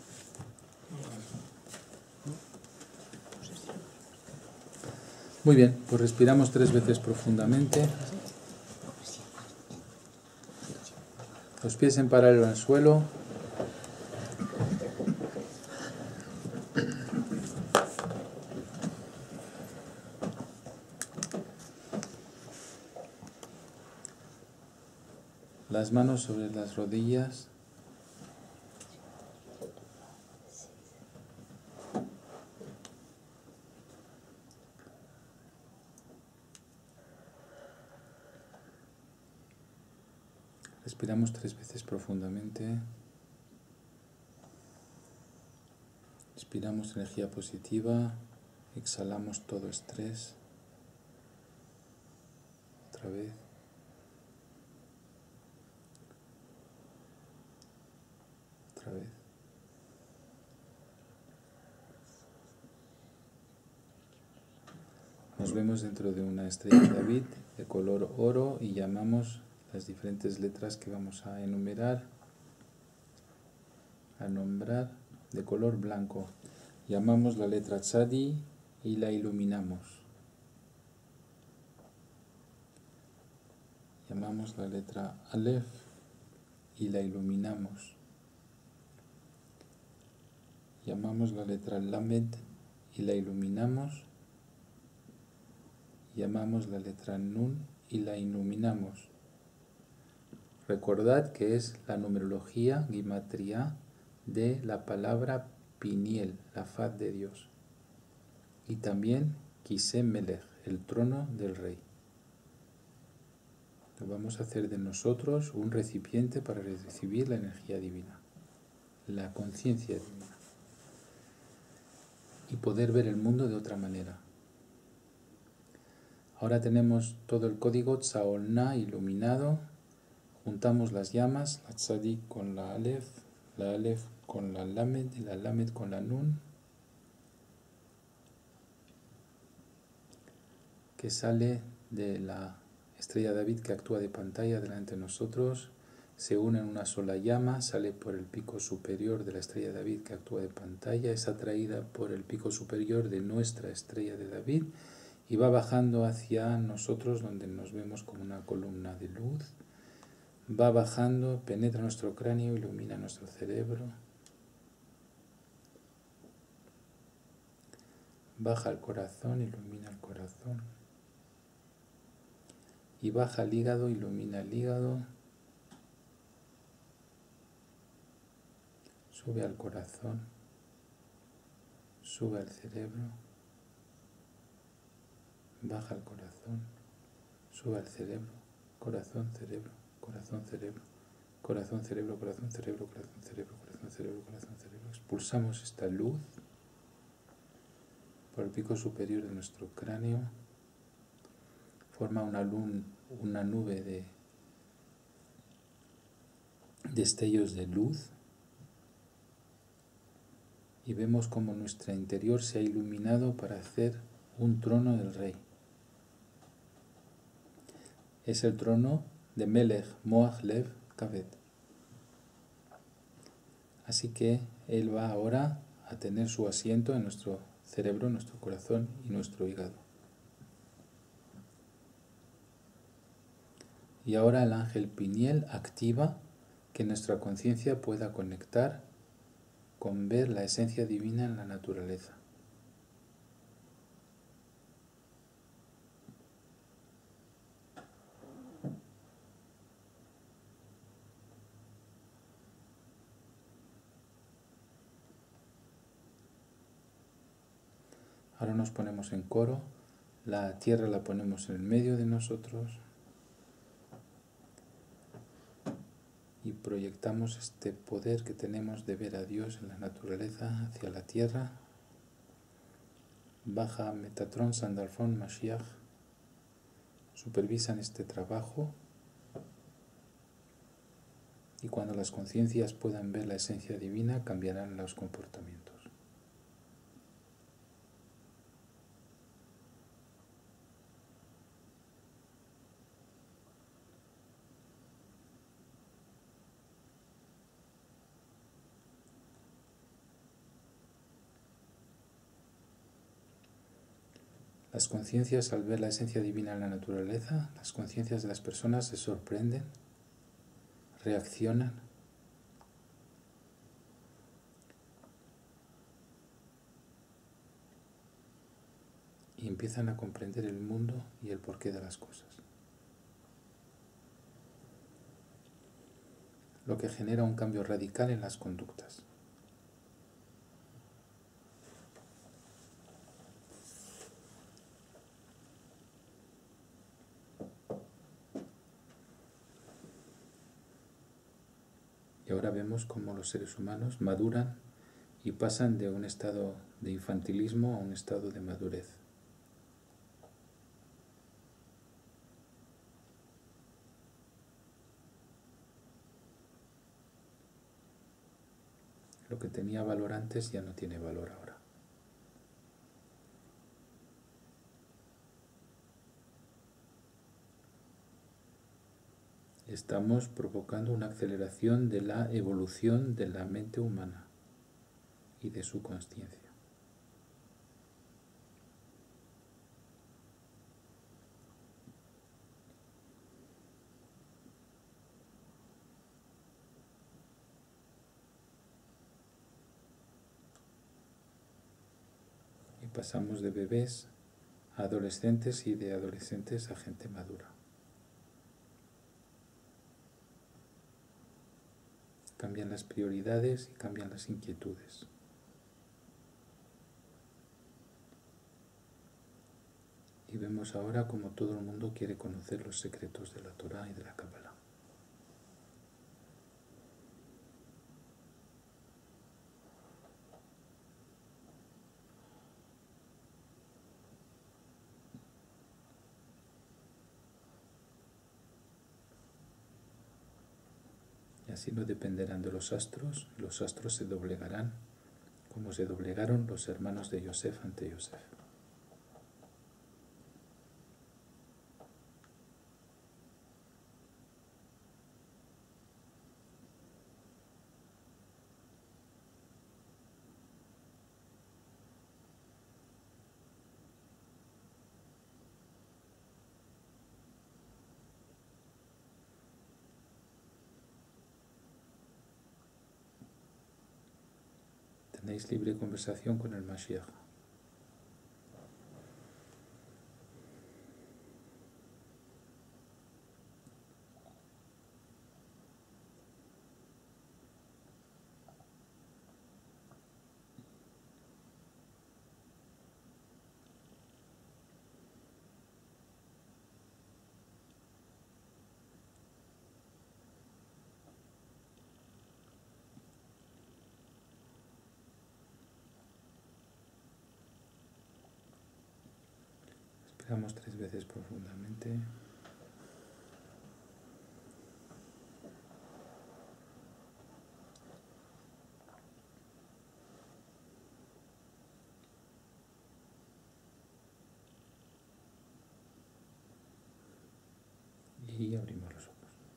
Muy bien, pues respiramos tres veces profundamente. Los pies en paralelo al suelo. Las manos sobre las rodillas. Respiramos tres veces profundamente. Inspiramos energía positiva. Exhalamos todo estrés. Otra vez. Otra vez. Nos vemos dentro de una estrella de David de color oro y llamamos las diferentes letras que vamos a enumerar, a nombrar, de color blanco. Llamamos la letra Tzadi y la iluminamos. Llamamos la letra Aleph y la iluminamos. Llamamos la letra Lamed y la iluminamos. Llamamos la letra Nun y la iluminamos. Recordad que es la numerología Gimatría de la palabra Piniel, la faz de Dios. Y también Kiseh Melech, el trono del rey. Lo vamos a hacer de nosotros un recipiente para recibir la energía divina, la conciencia divina. Y poder ver el mundo de otra manera. Ahora tenemos todo el código Tzaolna iluminado. Juntamos las llamas, la Tzadi con la Aleph, la Aleph con la Lamed y la Lamed con la Nun, que sale de la estrella David que actúa de pantalla delante de nosotros, se une en una sola llama, sale por el pico superior de la estrella David que actúa de pantalla, es atraída por el pico superior de nuestra estrella de David y va bajando hacia nosotros donde nos vemos como una columna de luz. Va bajando, penetra nuestro cráneo, ilumina nuestro cerebro. Baja al corazón, ilumina el corazón. Y baja al hígado, ilumina el hígado. Sube al corazón. Sube al cerebro. Baja al corazón. Sube al cerebro. Corazón, cerebro. Corazón, cerebro, corazón, cerebro, corazón, cerebro, corazón, cerebro, corazón, cerebro, corazón, cerebro. Expulsamos esta luz por el pico superior de nuestro cráneo. Forma una, lun, una nube de destellos de luz. Y vemos como nuestro interior se ha iluminado para hacer un trono del rey. Es el trono de Melech Moach Lev Kaved. Así que él va ahora a tener su asiento en nuestro cerebro, nuestro corazón y nuestro hígado. Y ahora el ángel Piniel activa que nuestra conciencia pueda conectar con ver la esencia divina en la naturaleza. Ahora nos ponemos en coro, la tierra la ponemos en el medio de nosotros y proyectamos este poder que tenemos de ver a Dios en la naturaleza hacia la tierra. Baja Metatron, Sandalphon, Mashiach supervisan este trabajo, y cuando las conciencias puedan ver la esencia divina, cambiarán los comportamientos. Las conciencias, al ver la esencia divina en la naturaleza, las conciencias de las personas se sorprenden, reaccionan y empiezan a comprender el mundo y el porqué de las cosas. Lo que genera un cambio radical en las conductas. Y ahora vemos cómo los seres humanos maduran y pasan de un estado de infantilismo a un estado de madurez. Lo que tenía valor antes ya no tiene valor ahora. Estamos provocando una aceleración de la evolución de la mente humana y de su consciencia. Y pasamos de bebés a adolescentes y de adolescentes a gente madura. Cambian las prioridades y cambian las inquietudes. Y vemos ahora como todo el mundo quiere conocer los secretos de la Torá y de la Kabbalah. Y así no dependerán de los astros, los astros se doblegarán como se doblegaron los hermanos de Yosef ante Yosef. Tenéis libre conversación con el Mashiach. Respiramos tres veces profundamente. Y abrimos los ojos.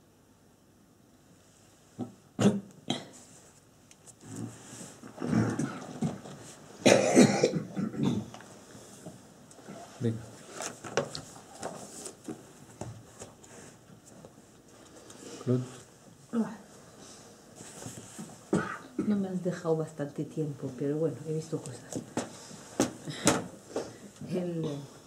Venga. Claude. No me has dejado bastante tiempo, pero bueno, he visto cosas. El,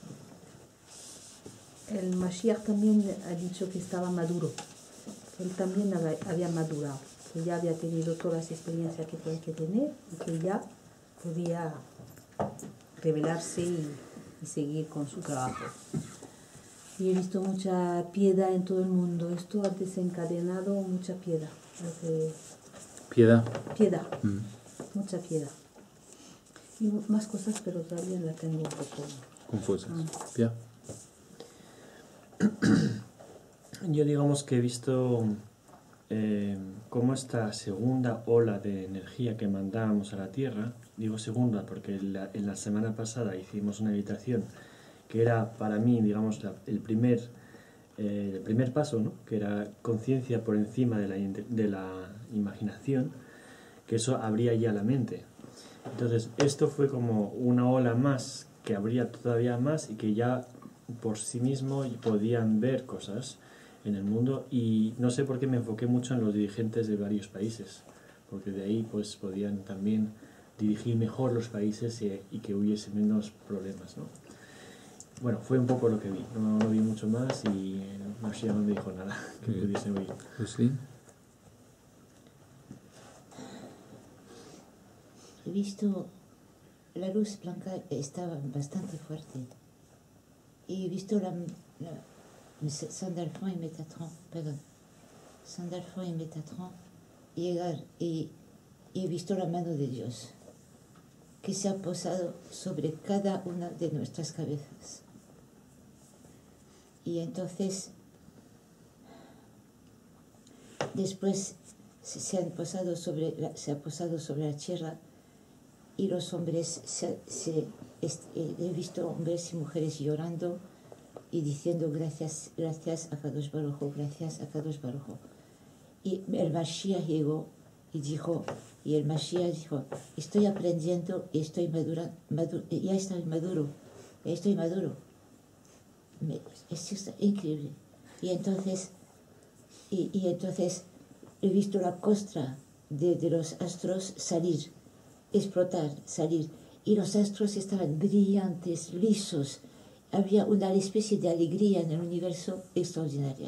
el Mashiach también ha dicho que estaba maduro. Él también había madurado, que ya había tenido todas las experiencias que tenía que tener y que ya podía revelarse y, y seguir con su trabajo. Y he visto mucha piedad en todo el mundo. Esto ha desencadenado mucha piedad. Porque Piedad. piedad, Mm. mucha piedad. Y más cosas, pero todavía la tengo un poco. Confusas. Ah. Bien. Yo digamos que he visto eh, cómo esta segunda ola de energía que mandábamos a la Tierra, digo segunda porque en la, en la semana pasada hicimos una meditación que era para mí, digamos, la- el, primer, eh, el primer paso, ¿no? Que era conciencia por encima de la, inte- de la imaginación, que eso abría ya la mente. Entonces, esto fue como una ola más que abría todavía más y que ya por sí mismo podían ver cosas en el mundo, y no sé por qué me enfoqué mucho en los dirigentes de varios países, porque de ahí pues podían también dirigir mejor los países y, y que hubiese menos problemas, ¿no? Bueno, fue un poco lo que vi, no, no vi mucho más y Mashiach no me dijo nada que Bien. pudiese oír. Pues sí. He visto la luz blanca estaba bastante fuerte. Y he visto la, la Sandalphon y Métatron, perdón, Sandalphon y Métatron llegar y, y he visto la mano de Dios que se ha posado sobre cada una de nuestras cabezas. Y entonces, después se, se han posado sobre la, se ha posado sobre la tierra. Y los hombres, se, se, est, he visto hombres y mujeres llorando y diciendo gracias, gracias a Kadosh Baruj Hu, gracias a Kadosh Baruj Hu. Y el Mashiach llegó y dijo, y el Mashiach dijo, estoy aprendiendo y estoy madura, maduro, ya estoy maduro, ya estoy maduro. Me, esto es increíble. Y entonces, y, y entonces he visto la costra de, de los astros salir, explotar, salir, y los astros estaban brillantes, lisos. Había una especie de alegría en el universo extraordinaria.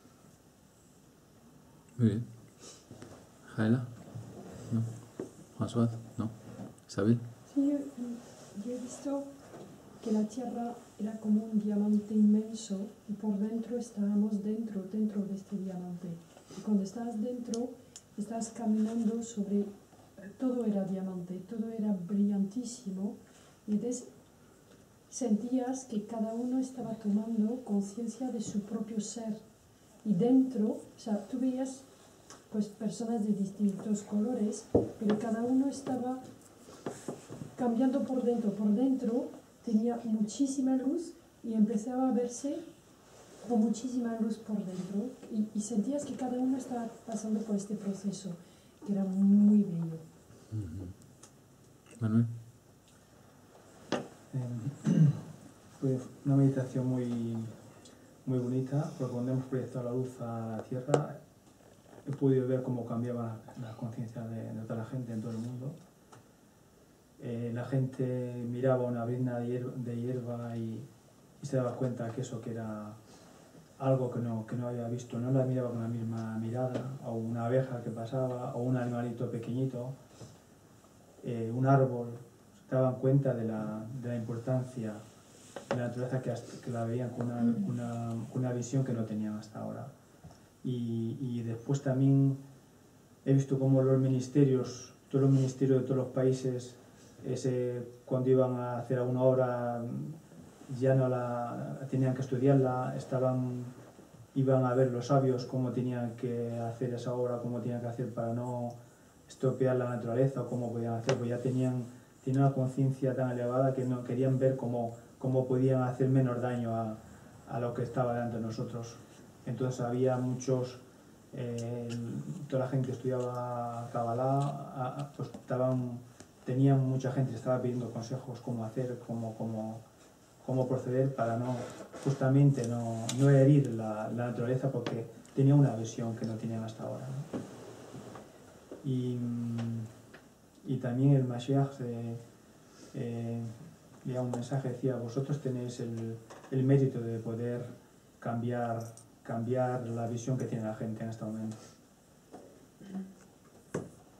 Muy bien. Jaela. No. Maswad. No. Isabel. Sí, yo, yo he visto que la Tierra era como un diamante inmenso y por dentro estábamos dentro, dentro de este diamante. Y cuando estabas dentro, estabas caminando sobre... Todo era diamante, todo era brillantísimo. Y entonces sentías que cada uno estaba tomando conciencia de su propio ser. Y dentro, o sea, tú veías pues, personas de distintos colores, pero cada uno estaba cambiando por dentro. Por dentro tenía muchísima luz y empezaba a verse con muchísima luz por dentro. Y, y sentías que cada uno estaba pasando por este proceso, que era muy bello. Manuel. Eh, fue una meditación muy, muy bonita, porque cuando hemos proyectado la luz a la Tierra he podido ver cómo cambiaba la, la conciencia de, de toda la gente en todo el mundo. Eh, la gente miraba una brizna de hierba, de hierba y, y se daba cuenta que eso que era algo que no, que no había visto, no la miraba con la misma mirada, o una abeja que pasaba, o un animalito pequeñito, eh, un árbol. Se daban cuenta de la, de la importancia de la naturaleza, que, que la veían con una, una, una visión que no tenían hasta ahora. Y, y después también he visto cómo los ministerios, todos los ministerios de todos los países, ese, cuando iban a hacer alguna obra ya no la tenían que estudiarla, estaban, iban a ver los sabios cómo tenían que hacer esa obra, cómo tenían que hacer para no estropear la naturaleza, o cómo podían hacer, pues ya tenían, tenían una conciencia tan elevada que no querían ver cómo, cómo podían hacer menos daño a, a lo que estaba delante de nosotros. Entonces había muchos, eh, toda la gente que estudiaba Kabbalah, pues estaban, tenían mucha gente que estaba pidiendo consejos cómo hacer, cómo, cómo, cómo proceder para no, justamente no, no herir la, la naturaleza, porque tenía una visión que no tenían hasta ahora, ¿no? Y, y también el Mashiach eh, eh, leía un mensaje, decía: vosotros tenéis el, el mérito de poder cambiar, cambiar la visión que tiene la gente en este momento.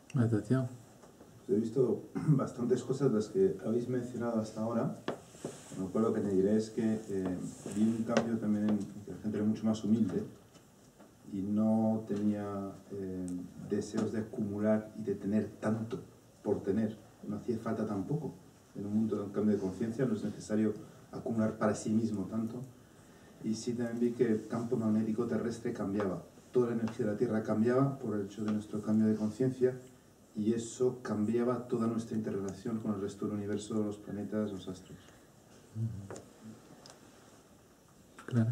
Atención. He visto bastantes cosas las que habéis mencionado hasta ahora. Lo cual lo que añadiré es que eh, vi un cambio también en que la gente era mucho más humilde y no tenía eh, deseos de acumular y de tener tanto por tener. No hacía falta tampoco. En un mundo de un cambio de conciencia no es necesario acumular para sí mismo tanto. Y sí también vi que el campo magnético terrestre cambiaba. Toda la energía de la Tierra cambiaba por el hecho de nuestro cambio de conciencia y eso cambiaba toda nuestra interrelación con el resto del universo, los planetas, los astros. Claro.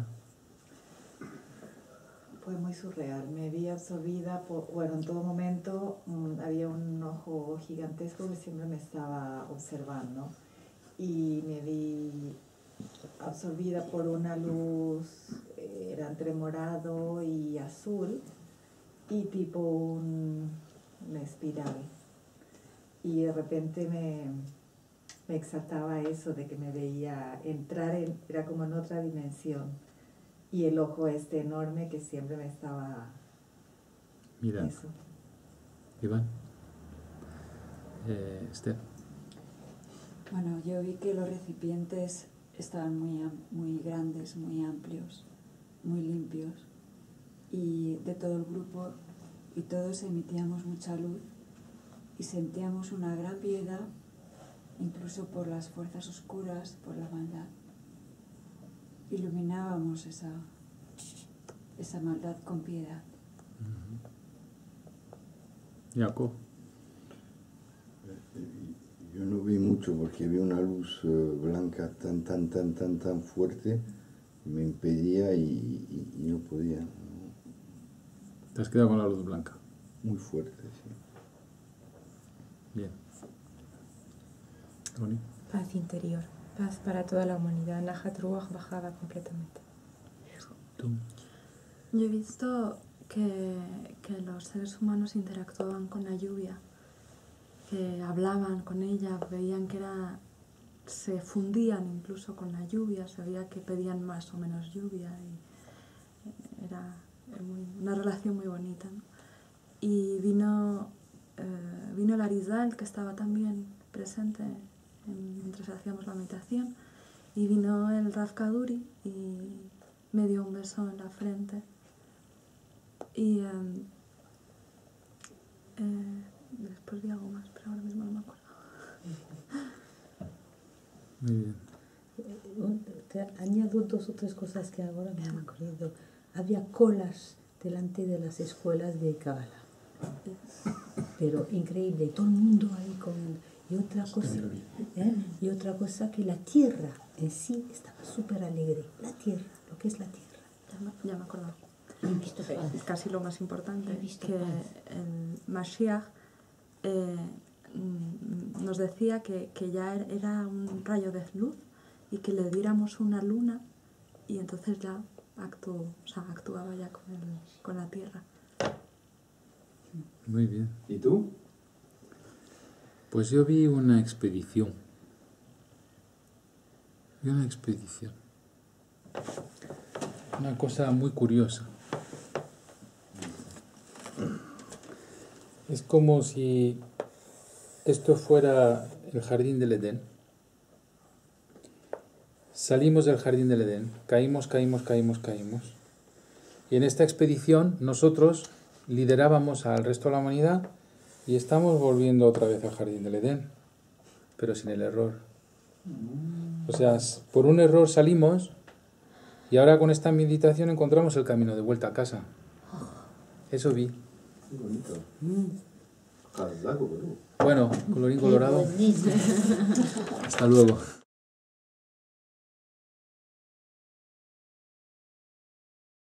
Fue muy surreal, me vi absorbida, por, bueno, en todo momento mmm, había un ojo gigantesco que siempre me estaba observando y me vi absorbida por una luz, eh, era entre morado y azul y tipo un, una espiral y de repente me, me exaltaba eso de que me veía entrar, en, era como en otra dimensión. Y el ojo este enorme que siempre me estaba... Mira. Eso. Iván. Eh, Esther. Bueno, yo vi que los recipientes estaban muy, muy grandes, muy amplios, muy limpios. Y de todo el grupo, y todos emitíamos mucha luz y sentíamos una gran piedad, incluso por las fuerzas oscuras, por la maldad. Iluminábamos esa, esa maldad con piedad. Jacob. Yo no vi mucho porque vi una luz uh, blanca tan, tan, tan, tan, tan fuerte, me impedía y, y, y no podía. ¿Te has quedado con la luz blanca? Muy fuerte, sí. Bien. Tony. Paz interior. Paz para toda la humanidad. Nahat Ruach bajaba completamente. ¿Tú? Yo he visto que, que los seres humanos interactuaban con la lluvia, que hablaban con ella, veían que era, se fundían incluso con la lluvia, sabía que pedían más o menos lluvia y era muy, una relación muy bonita, ¿no? Y vino, eh, vino el Arizal, que estaba también presente mientras hacíamos la meditación, y vino el Rav Kaduri y me dio un beso en la frente y eh, eh, después vi algo más, pero ahora mismo no me acuerdo. Muy bien. Te añado dos o tres cosas que ahora me han ocurrido. Había colas delante de las escuelas de Kabbalah, pero increíble, todo el mundo ahí con... Y otra cosa, ¿eh? y otra cosa que la tierra en sí estaba súper alegre. La tierra, lo que es la tierra. Ya me, ya me acuerdo. Es casi lo más importante, que el Mashiach eh, nos decía que, que ya era un rayo de luz y que le diéramos una luna y entonces ya actuó, o sea, actuaba ya con, el, con la tierra. Muy bien. ¿Y tú? Pues yo vi una expedición. Vi una expedición. Una cosa muy curiosa. Es como si esto fuera el jardín del Edén. Salimos del jardín del Edén, caímos, caímos, caímos, caímos. Y en esta expedición nosotros liderábamos al resto de la humanidad y estamos volviendo otra vez al jardín del Edén, pero sin el error. O sea, por un error salimos y ahora con esta meditación encontramos el camino de vuelta a casa. Eso vi. Qué bonito. Bueno, Bueno, colorín colorado. Hasta luego.